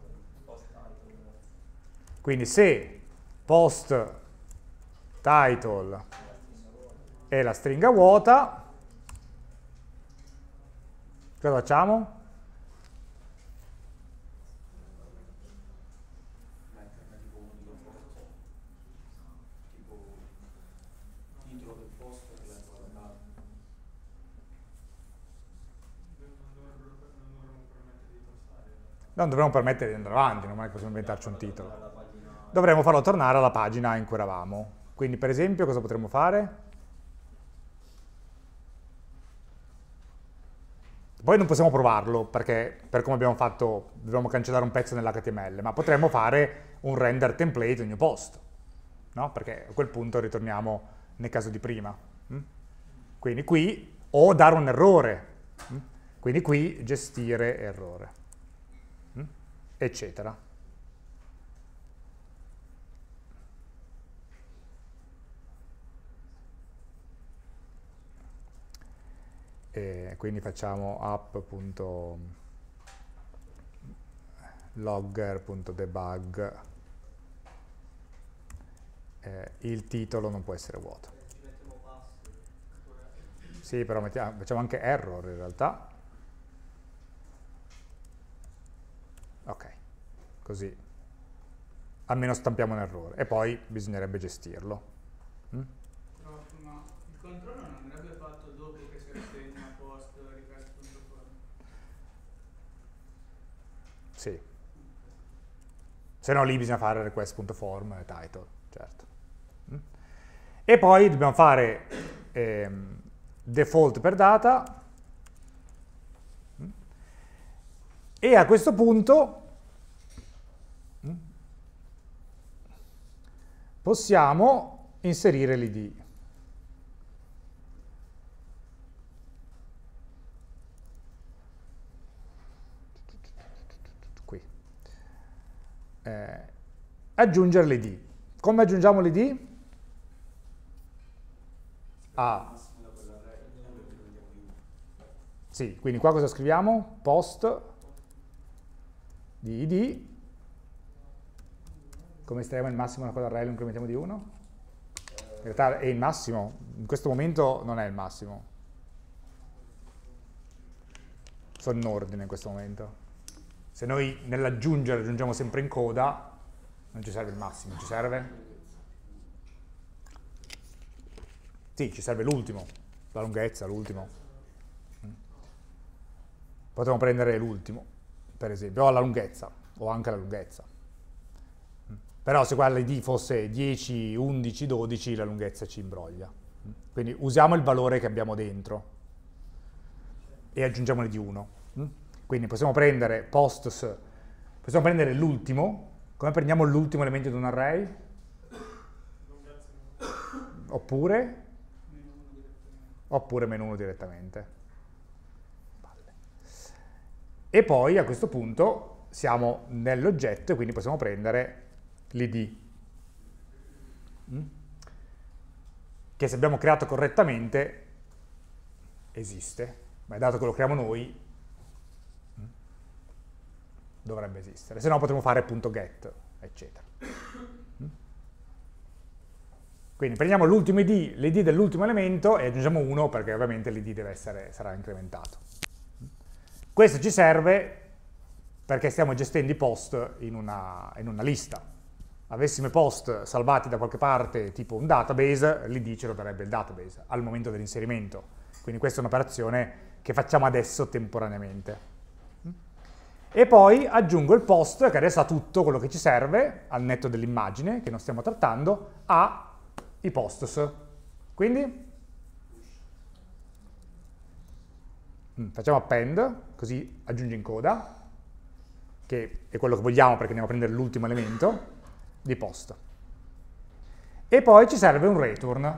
Quindi se post title è la stringa vuota, cosa facciamo? Non dovremmo permettere di andare avanti, non è che possiamo inventarci un titolo. Dovremmo farlo tornare alla pagina in cui eravamo. Quindi per esempio cosa potremmo fare? Poi non possiamo provarlo perché per come abbiamo fatto dobbiamo cancellare un pezzo nell'HTML, ma potremmo fare un render template new post, no? Perché a quel punto ritorniamo nel caso di prima. Quindi qui, o dare un errore, quindi qui gestire errore, eccetera. E quindi facciamo app.logger.debug, il titolo non può essere vuoto. Sì, però facciamo anche error in realtà. Ok, così almeno stampiamo un errore e poi bisognerebbe gestirlo. Ma il controllo non andrebbe fatto dopo che si rassegna post request.form? Sì. Se no lì bisogna fare request.form e title, certo. E poi dobbiamo fare default per data e a questo punto possiamo inserire l'id. Qui. Aggiungere l'id. Come aggiungiamo l'id? Sì, quindi qua cosa scriviamo? Post di id. Come estremo il massimo una cosa array lo incrementiamo di 1? In realtà è il massimo, in questo momento non è il massimo. Sono in ordine in questo momento. Se noi nell'aggiungere aggiungiamo sempre in coda, non ci serve il massimo, ci serve? Sì, ci serve l'ultimo, la lunghezza, l'ultimo. Potremmo prendere l'ultimo, per esempio, o la lunghezza, o anche la lunghezza. Però se qua l'id fosse 10, 11, 12, la lunghezza ci imbroglia. Quindi usiamo il valore che abbiamo dentro e aggiungiamone di 1. Quindi possiamo prendere possiamo prendere l'ultimo. Come prendiamo l'ultimo elemento di un array? Oppure meno 1 direttamente. E poi a questo punto siamo nell'oggetto e quindi possiamo prendere l'id, che se abbiamo creato correttamente esiste, ma dato che lo creiamo noi dovrebbe esistere, se no potremmo fare .get, eccetera. Quindi prendiamo l'ultimo id, l'id dell'ultimo elemento e aggiungiamo 1 perché ovviamente l'id sarà incrementato. Questo ci serve perché stiamo gestendo i post in una lista. Avessimo i post salvati da qualche parte, tipo un database, l'id ce lo darebbe il database al momento dell'inserimento. Quindi questa è un'operazione che facciamo adesso temporaneamente. E poi aggiungo il post, che adesso ha tutto quello che ci serve, al netto dell'immagine, che non stiamo trattando, a i posts. Quindi facciamo append, così aggiunge in coda, che è quello che vogliamo perché andiamo a prendere l'ultimo elemento di post. E poi ci serve un return,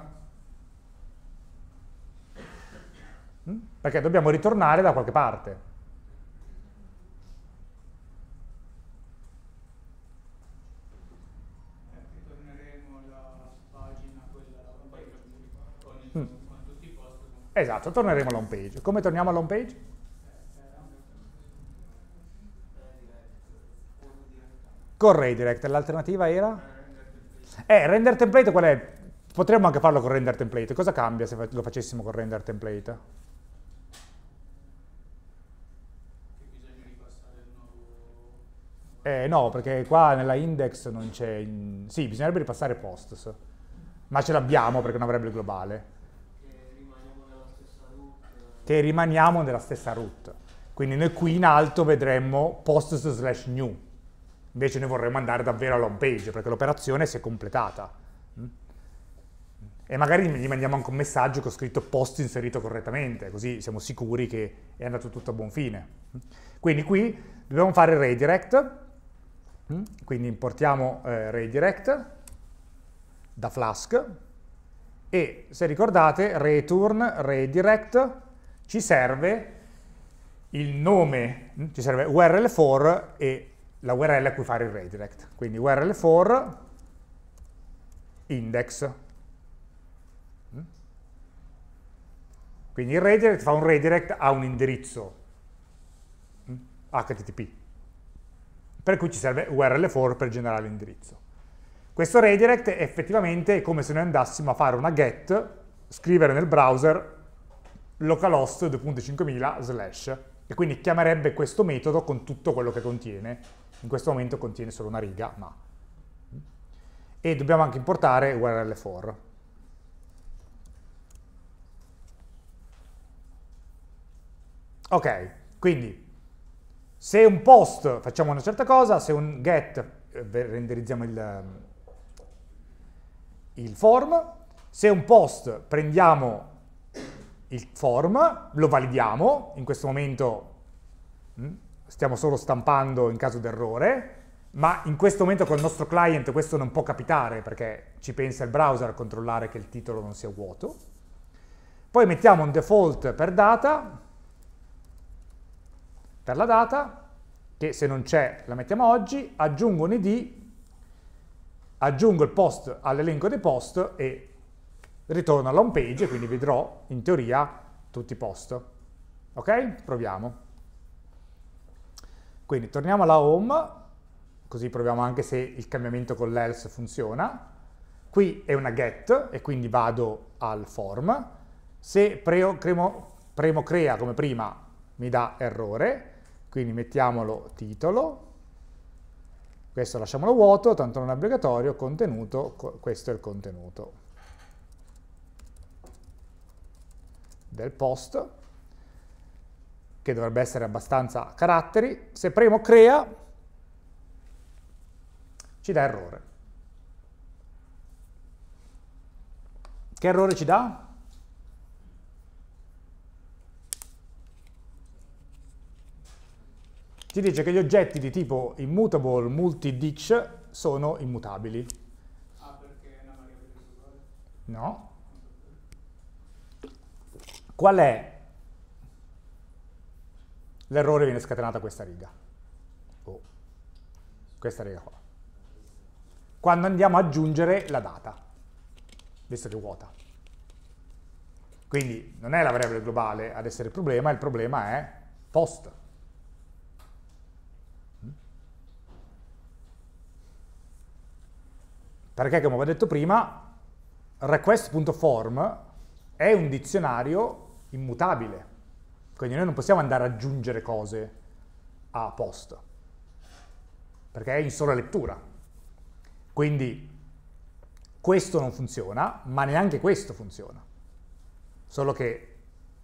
perché dobbiamo ritornare da qualche parte. Ritorneremo alla pagina, quella con tutti i post. Esatto, torneremo alla home page. Come torniamo alla home page? Con redirect, l'alternativa era? Render template qual è? Potremmo anche farlo con render template. Cosa cambia se lo facessimo con render template? Che bisogna ripassare il nuovo. No, perché qua nella index non c'è... Sì, bisognerebbe ripassare posts, ma ce l'abbiamo perché non avrebbe il globale. Che rimaniamo nella stessa root. Quindi noi qui in alto vedremmo posts/new. Invece noi vorremmo andare davvero alla home page perché l'operazione si è completata. E magari gli mandiamo anche un messaggio che ho scritto post inserito correttamente, così siamo sicuri che è andato tutto a buon fine. Quindi qui dobbiamo fare redirect, quindi importiamo redirect da Flask e se ricordate return redirect ci serve il nome, ci serve URL for e la URL a cui fare il redirect. Quindi URL for index. Quindi il redirect fa un redirect a un indirizzo HTTP, per cui ci serve URL for per generare l'indirizzo. Questo redirect è effettivamente come se noi andassimo a fare una get, scrivere nel browser localhost 2.5000/ e quindi chiamerebbe questo metodo con tutto quello che contiene. In questo momento contiene solo una riga, ma... E dobbiamo anche importare URL for. Ok, quindi se un post facciamo una certa cosa, se un get renderizziamo il form, se un post prendiamo il form, lo validiamo, in questo momento stiamo solo stampando in caso d'errore, ma in questo momento con il nostro client questo non può capitare perché ci pensa il browser a controllare che il titolo non sia vuoto. Poi mettiamo un default per data, per la data, che se non c'è la mettiamo oggi, aggiungo un id, aggiungo il post all'elenco dei post e ritorno alla home page, quindi vedrò in teoria tutti i post. Ok? Proviamo. Quindi torniamo alla home, così proviamo anche se il cambiamento con l'else funziona. Qui è una get e quindi vado al form. Se premo crea come prima mi dà errore, quindi mettiamolo titolo. Questo lasciamolo vuoto, tanto non è obbligatorio, contenuto, questo è il contenuto del post, che dovrebbe essere abbastanza caratteri. Se premo crea, ci dà errore. Che errore ci dà? Ci dice che gli oggetti di tipo immutable multi-ditch sono immutabili. Ah, perché è una variabile globale? No. Qual è l'errore? Viene scatenata questa riga. Questa riga qua. Quando andiamo ad aggiungere la data, visto che è vuota. Quindi non è la variabile globale ad essere il problema è post. Perché, come ho detto prima, request.form è un dizionario immutabile, quindi noi non possiamo andare ad aggiungere cose a post, perché è in sola lettura. Quindi questo non funziona, ma neanche questo funziona. Solo che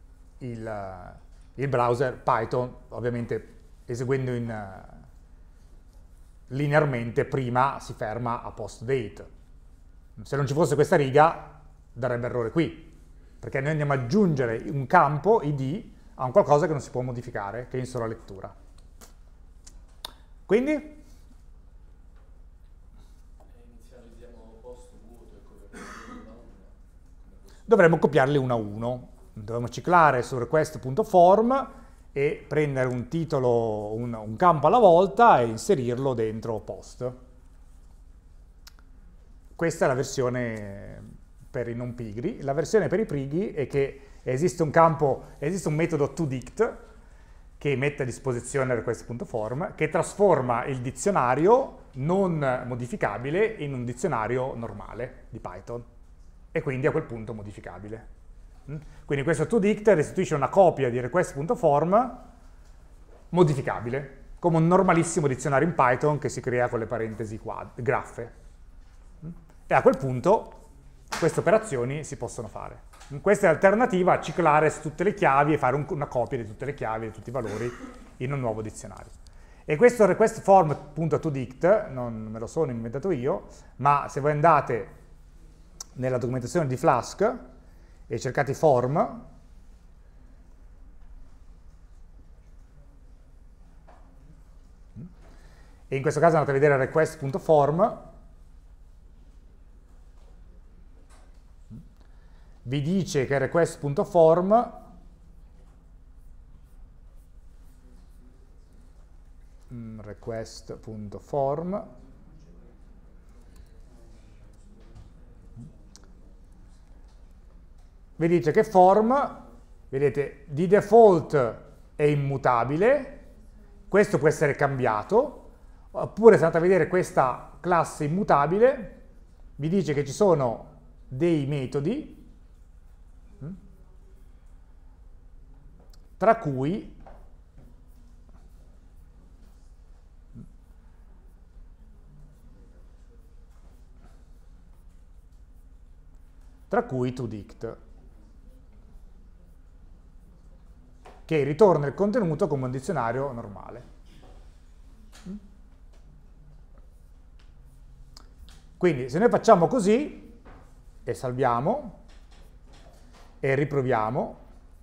il browser Python, ovviamente eseguendo linearmente, prima si ferma a post date. Se non ci fosse questa riga, darebbe errore qui, perché noi andiamo ad aggiungere un campo id a un qualcosa che non si può modificare, che è in sola lettura. Quindi? Inizializziamo post vuoto e copriamo una a una. Dovremmo copiarli uno a uno. Dovremmo ciclare su request.form e prendere un titolo, un campo alla volta e inserirlo dentro post. Questa è la versione per i non pigri. La versione per i pigri è che esiste un metodo toDict che mette a disposizione request.form che trasforma il dizionario non modificabile in un dizionario normale di Python e quindi a quel punto modificabile. Quindi questo toDict restituisce una copia di request.form modificabile, come un normalissimo dizionario in Python che si crea con le parentesi graffe. E a quel punto queste operazioni si possono fare. Questa è l'alternativa a ciclare su tutte le chiavi e fare una copia di tutte le chiavi e di tutti i valori in un nuovo dizionario. E questo request.form.toDict non me lo sono inventato io, ma se voi andate nella documentazione di Flask e cercate form, e in questo caso andate a vedere request.form, vi dice che request.form vi dice che form, vedete, di default è immutabile, questo può essere cambiato, oppure se andate a vedere questa classe immutabile, vi dice che ci sono dei metodi tra cui toDict, che ritorna il contenuto come un dizionario normale. Quindi se noi facciamo così e salviamo e riproviamo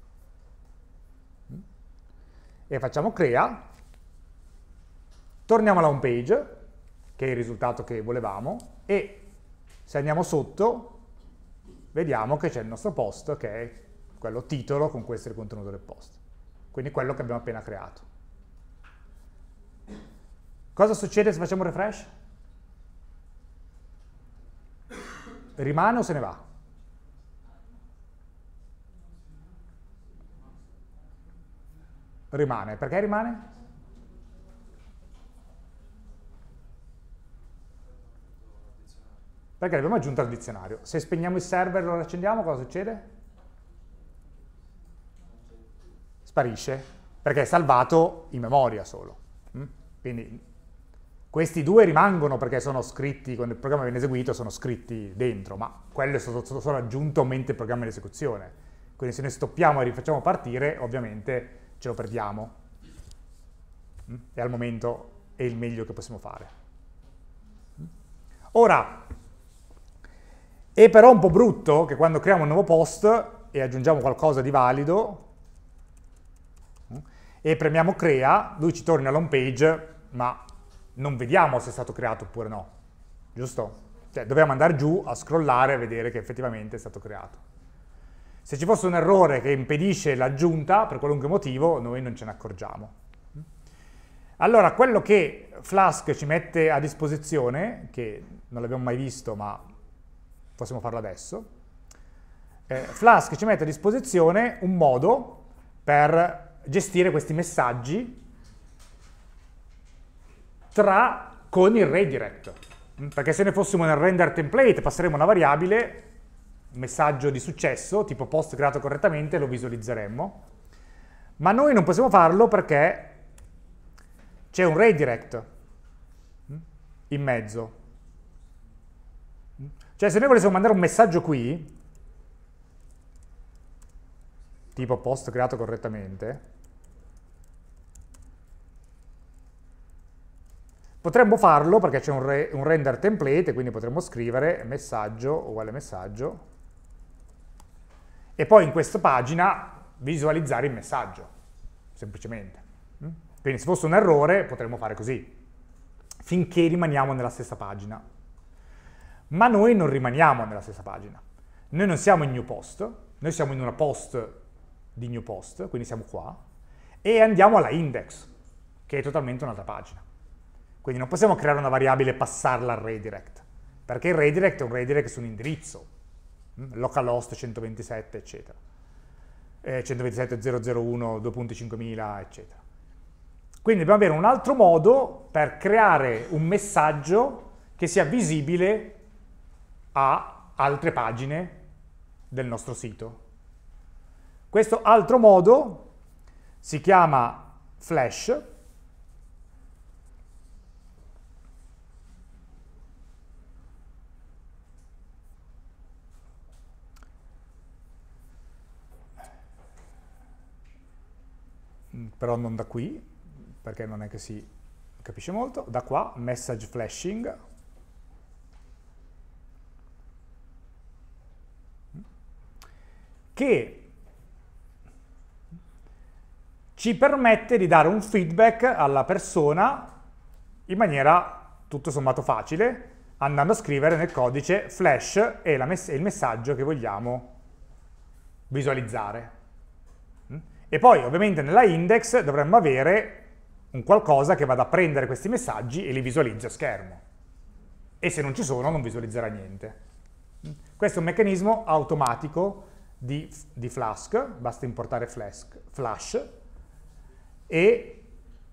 e facciamo crea, torniamo alla home page, che è il risultato che volevamo, e se andiamo sotto vediamo che c'è il nostro post, che è quello titolo con questo è il contenuto del post. Quindi quello che abbiamo appena creato. Cosa succede se facciamo refresh? Rimane o se ne va? Rimane. Perché rimane? Perché l'abbiamo aggiunto al dizionario. Se spegniamo il server e lo riaccendiamo, cosa succede? Sparisce, perché è salvato in memoria solo. Quindi questi due rimangono perché sono scritti, quando il programma viene eseguito, sono scritti dentro, ma quello è solo aggiunto mentre il programma è in esecuzione. Quindi se noi stoppiamo e rifacciamo partire, ovviamente ce lo perdiamo. E al momento è il meglio che possiamo fare. Ora, è però un po' brutto che quando creiamo un nuovo post e aggiungiamo qualcosa di valido e premiamo crea, lui ci torna all'home page, ma non vediamo se è stato creato oppure no, giusto? Cioè dobbiamo andare giù a scrollare e vedere che effettivamente è stato creato. Se ci fosse un errore che impedisce l'aggiunta, per qualunque motivo, noi non ce ne accorgiamo. Allora, quello che Flask ci mette a disposizione, che non l'abbiamo mai visto, ma possiamo farlo adesso, Flask ci mette a disposizione un modo per gestire questi messaggi con il redirect. Perché se ne fossimo nel render template, passeremo una variabile, un messaggio di successo, tipo post creato correttamente, lo visualizzeremmo. Ma noi non possiamo farlo perché c'è un redirect in mezzo. Cioè se noi volessimo mandare un messaggio qui, tipo post creato correttamente, Potremmo farlo perché c'è un render template, quindi potremmo scrivere messaggio uguale messaggio e poi in questa pagina visualizzare il messaggio, semplicemente. Quindi se fosse un errore potremmo fare così, finché rimaniamo nella stessa pagina. Ma noi non rimaniamo nella stessa pagina. Noi non siamo in new post, noi siamo in una post di new post, quindi siamo qua, e andiamo alla index, che è totalmente un'altra pagina. Quindi non possiamo creare una variabile e passarla al redirect, perché il redirect è un redirect su un indirizzo, localhost 127, eccetera, 127.001, 2.5000, eccetera. Quindi dobbiamo avere un altro modo per creare un messaggio che sia visibile a altre pagine del nostro sito. Questo altro modo si chiama Flash. Però non da qui, perché non è che si capisce molto. Da qua, message flashing. Che ci permette di dare un feedback alla persona in maniera tutto sommato facile, andando a scrivere nel codice flash e il messaggio che vogliamo visualizzare. E poi ovviamente nella index dovremmo avere un qualcosa che vada a prendere questi messaggi e li visualizza a schermo. E se non ci sono non visualizzerà niente. Questo è un meccanismo automatico di Flask, basta importare Flash, e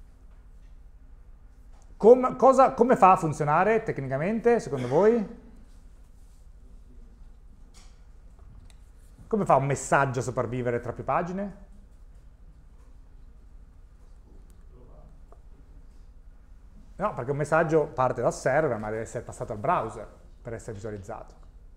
come fa a funzionare tecnicamente, secondo voi? Come fa un messaggio a sopravvivere tra più pagine? No, perché un messaggio parte dal server, ma deve essere passato al browser per essere visualizzato.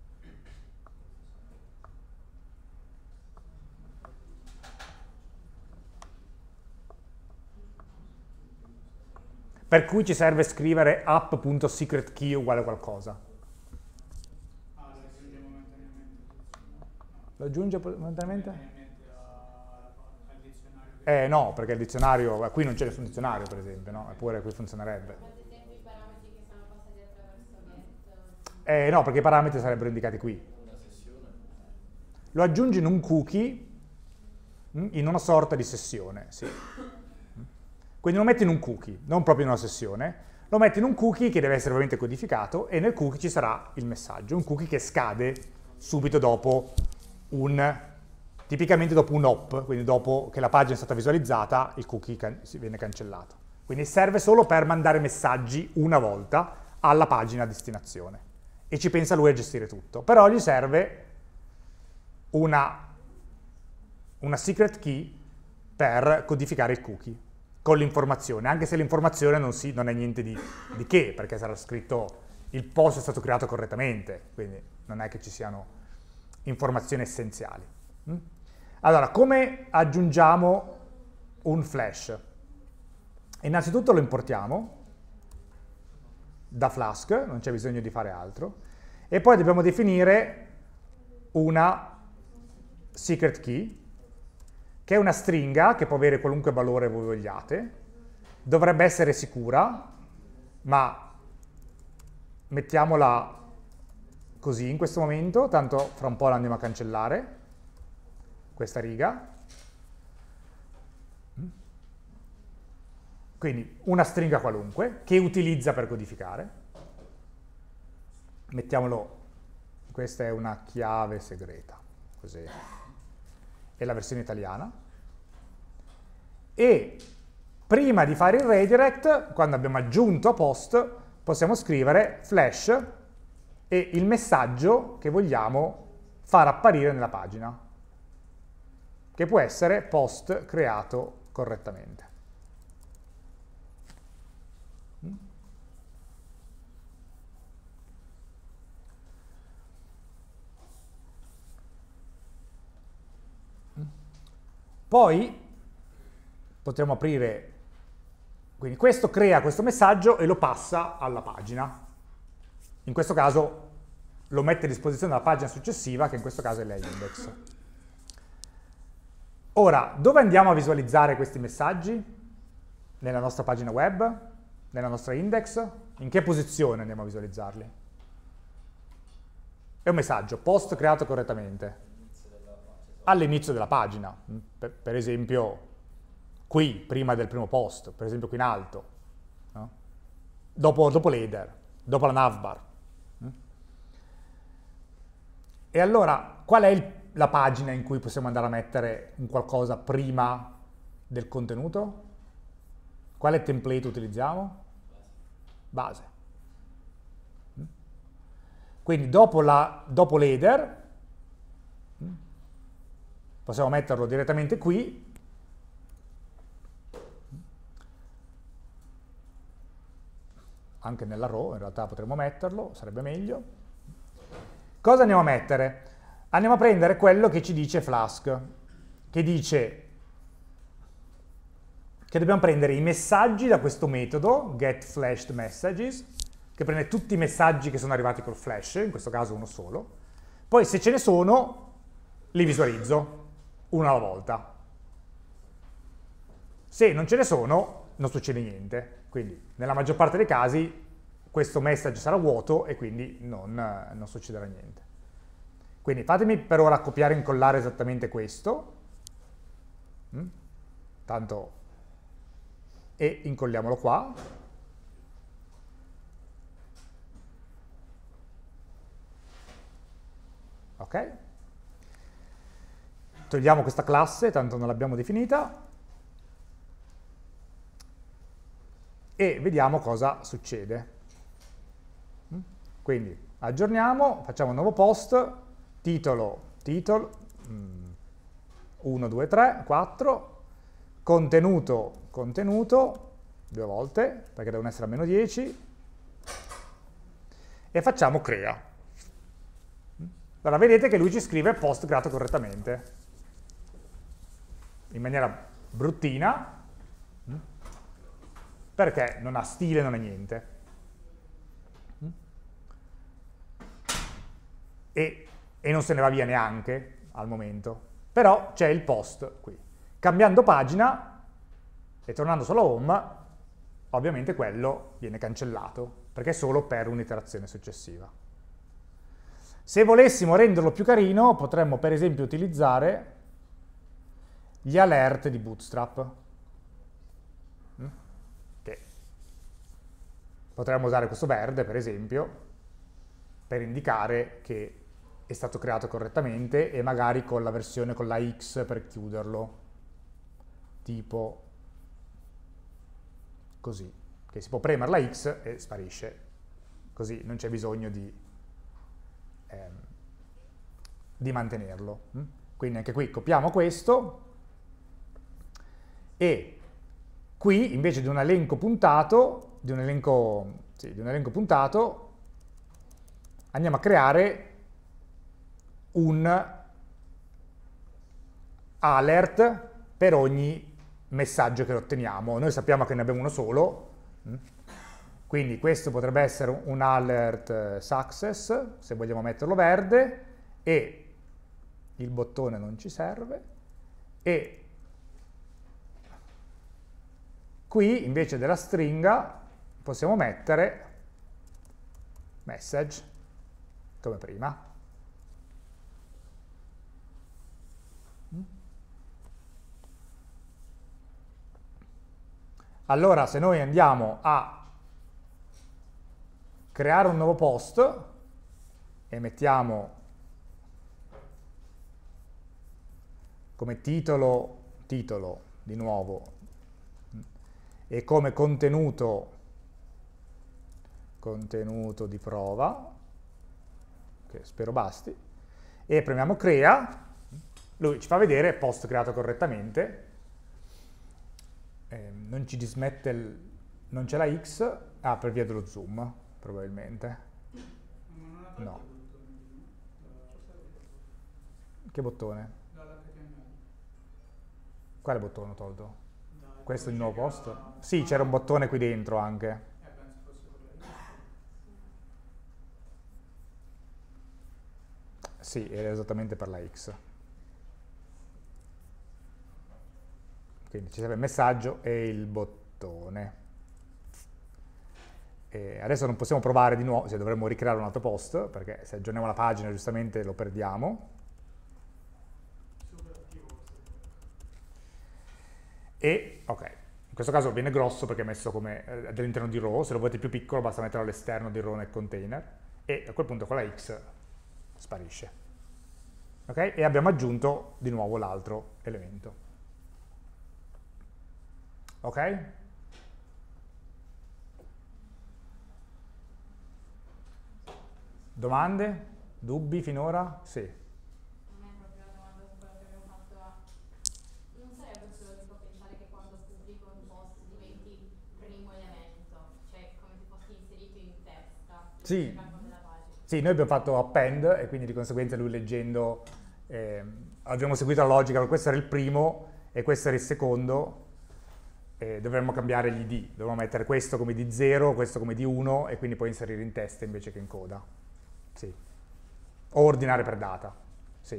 Per cui ci serve scrivere app.secretkey uguale qualcosa. Ah, lo aggiunge momentaneamente. Lo aggiunge momentaneamente? Al dizionario. No, perché il dizionario, qui non c'è nessun dizionario per esempio, no? Eppure qui funzionerebbe. Ad esempio i parametri che sono passati attraverso get. No, perché i parametri sarebbero indicati qui. Una sessione. Lo aggiungi in un cookie, in una sorta di sessione, sì. Quindi lo metti in un cookie, non proprio in una sessione, lo metti in un cookie che deve essere ovviamente codificato e nel cookie ci sarà il messaggio, un cookie che scade subito dopo tipicamente dopo un hop, quindi dopo che la pagina è stata visualizzata il cookie viene cancellato. Quindi serve solo per mandare messaggi una volta alla pagina a destinazione e ci pensa lui a gestire tutto, però gli serve una secret key per codificare il cookie con l'informazione, anche se l'informazione non è niente di che, perché sarà scritto il post è stato creato correttamente, quindi non è che ci siano informazioni essenziali. Allora, come aggiungiamo un flash? Innanzitutto lo importiamo da Flask, non c'è bisogno di fare altro, e poi dobbiamo definire una secret key, che è una stringa che può avere qualunque valore voi vogliate, dovrebbe essere sicura, ma mettiamola così in questo momento, tanto fra un po' la andiamo a cancellare, questa riga. Quindi una stringa qualunque, che utilizza per codificare. Mettiamolo, questa è una chiave segreta, così. È la versione italiana, e prima di fare il redirect, quando abbiamo aggiunto a post, possiamo scrivere flash e il messaggio che vogliamo far apparire nella pagina, che può essere post creato correttamente. Poi potremo aprire Quindi questo crea questo messaggio e lo passa alla pagina. In questo caso lo mette a disposizione della pagina successiva, che in questo caso è l'index. Ora, dove andiamo a visualizzare questi messaggi? Nella nostra pagina web? Nella nostra index? In che posizione andiamo a visualizzarli? È un messaggio, post creato correttamente. All'inizio della pagina. Per esempio, qui, prima del primo post, per esempio qui in alto. No? Dopo l'header, dopo la navbar. E allora, qual è la pagina in cui possiamo andare a mettere un qualcosa prima del contenuto? Quale template utilizziamo? Base. Quindi dopo l'header possiamo metterlo direttamente qui. Anche nella row, in realtà potremmo metterlo, sarebbe meglio. Cosa andiamo a mettere? Andiamo a prendere quello che ci dice Flask, che dice che dobbiamo prendere i messaggi da questo metodo, getFlashedMessages, che prende tutti i messaggi che sono arrivati col flash, in questo caso uno solo. Poi se ce ne sono, li visualizzo, uno alla volta. Se non ce ne sono, non succede niente. Quindi nella maggior parte dei casi questo message sarà vuoto e quindi non succederà niente. Quindi fatemi per ora copiare e incollare esattamente questo. Tanto, e incolliamolo qua. Ok? Togliamo questa classe, tanto non l'abbiamo definita. E vediamo cosa succede. Quindi aggiorniamo, facciamo un nuovo post, titolo 1, 2, 3, 4, contenuto, due volte, perché devono essere almeno 10, e facciamo crea. Allora vedete che lui ci scrive post creato correttamente, in maniera bruttina, perché non ha stile, non ha niente. E non se ne va via neanche al momento. Però c'è il post qui. Cambiando pagina e tornando solo home, ovviamente quello viene cancellato, perché è solo per un'iterazione successiva. Se volessimo renderlo più carino, potremmo per esempio utilizzare gli alert di Bootstrap. Che potremmo usare questo verde, per esempio, per indicare che è stato creato correttamente e magari con la versione con la X per chiuderlo, tipo così, che si può premere la X e sparisce, così non c'è bisogno di mantenerlo. Quindi anche qui copiamo questo e qui invece di un elenco puntato, andiamo a creare un alert per ogni messaggio che otteniamo. Noi sappiamo che ne abbiamo uno solo, quindi questo potrebbe essere un alert success, se vogliamo metterlo verde, e il bottone non ci serve, e qui invece della stringa possiamo mettere message, come prima. Allora, se noi andiamo a creare un nuovo post e mettiamo come titolo di nuovo e come contenuto di prova, che spero basti, e premiamo crea, lui ci fa vedere post creato correttamente, non ci dismette, non c'è la X, per via dello zoom, probabilmente. No. Che bottone? Quale bottone ho tolto? Questo è il nuovo posto? Sì, c'era un bottone qui dentro anche. Penso fosse quello. Sì, era esattamente per la X. Quindi ci serve il messaggio e il bottone. E adesso non possiamo provare di nuovo, cioè dovremmo ricreare un altro post, perché se aggiorniamo la pagina giustamente lo perdiamo. Super attivo questo. E, ok, in questo caso viene grosso perché è messo come all'interno di row, se lo volete più piccolo basta metterlo all'esterno di row nel container, e a quel punto con la X sparisce. Ok? E abbiamo aggiunto di nuovo l'altro elemento. Ok? Domande? Dubbi finora? Sì. Non è proprio una domanda su quello che abbiamo fatto non sarebbe solo tipo pensare che quando pubblico un post diventi il primo elemento, cioè come se fosse inserito in testa Sì. della pagina. Sì, noi abbiamo fatto append e quindi di conseguenza lui leggendo abbiamo seguito la logica, questo era il primo e questo era il secondo, dovremmo cambiare gli ID, dovremmo mettere questo come di 0, questo come di 1 e quindi poi inserire in testa invece che in coda. Sì. O ordinare per data. Sì.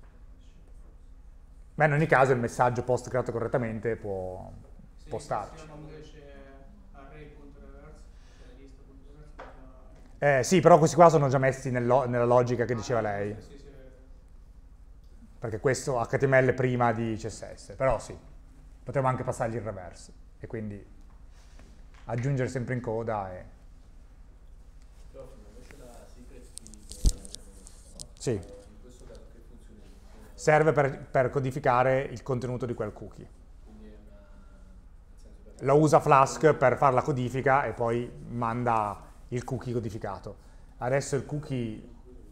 Ma in ogni caso il messaggio post creato correttamente può starci. Se usiamo invece array.reverse, cioè lista.reverse, Sì, però questi qua sono già messi nella logica che diceva lei. sì, Perché questo HTML prima di CSS, però sì, potremmo anche passargli il reverse e quindi aggiungere sempre in coda e... Però invece la secret key che abbiamo visto, no? Sì, In questo caso che funziona? serve per codificare il contenuto di quel cookie. Quindi è una... nel senso per Lo usa Flask per fare la codifica e poi manda il cookie codificato. Adesso il cookie...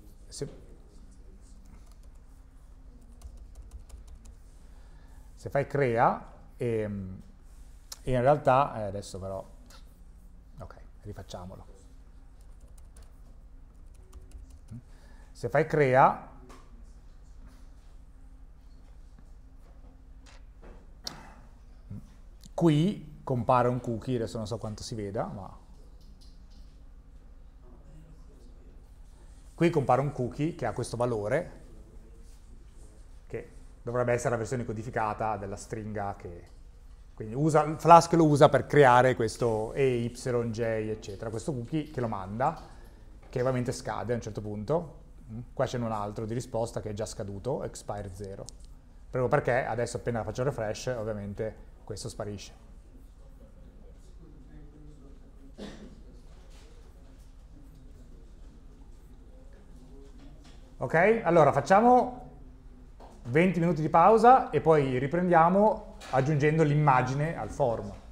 Se fai crea e in realtà adesso però ok, rifacciamolo. Se fai crea qui compare un cookie, adesso non so quanto si veda, ma qui compare un cookie che ha questo valore che dovrebbe essere la versione codificata della stringa che... Quindi Flask lo usa per creare questo E, Y, J, eccetera, questo cookie che lo manda, che ovviamente scade a un certo punto. Qua c'è un altro di risposta che è già scaduto, expire 0. Proprio perché adesso appena faccio refresh, ovviamente questo sparisce. Ok? Allora facciamo 20 minuti di pausa e poi riprendiamo aggiungendo l'immagine al form.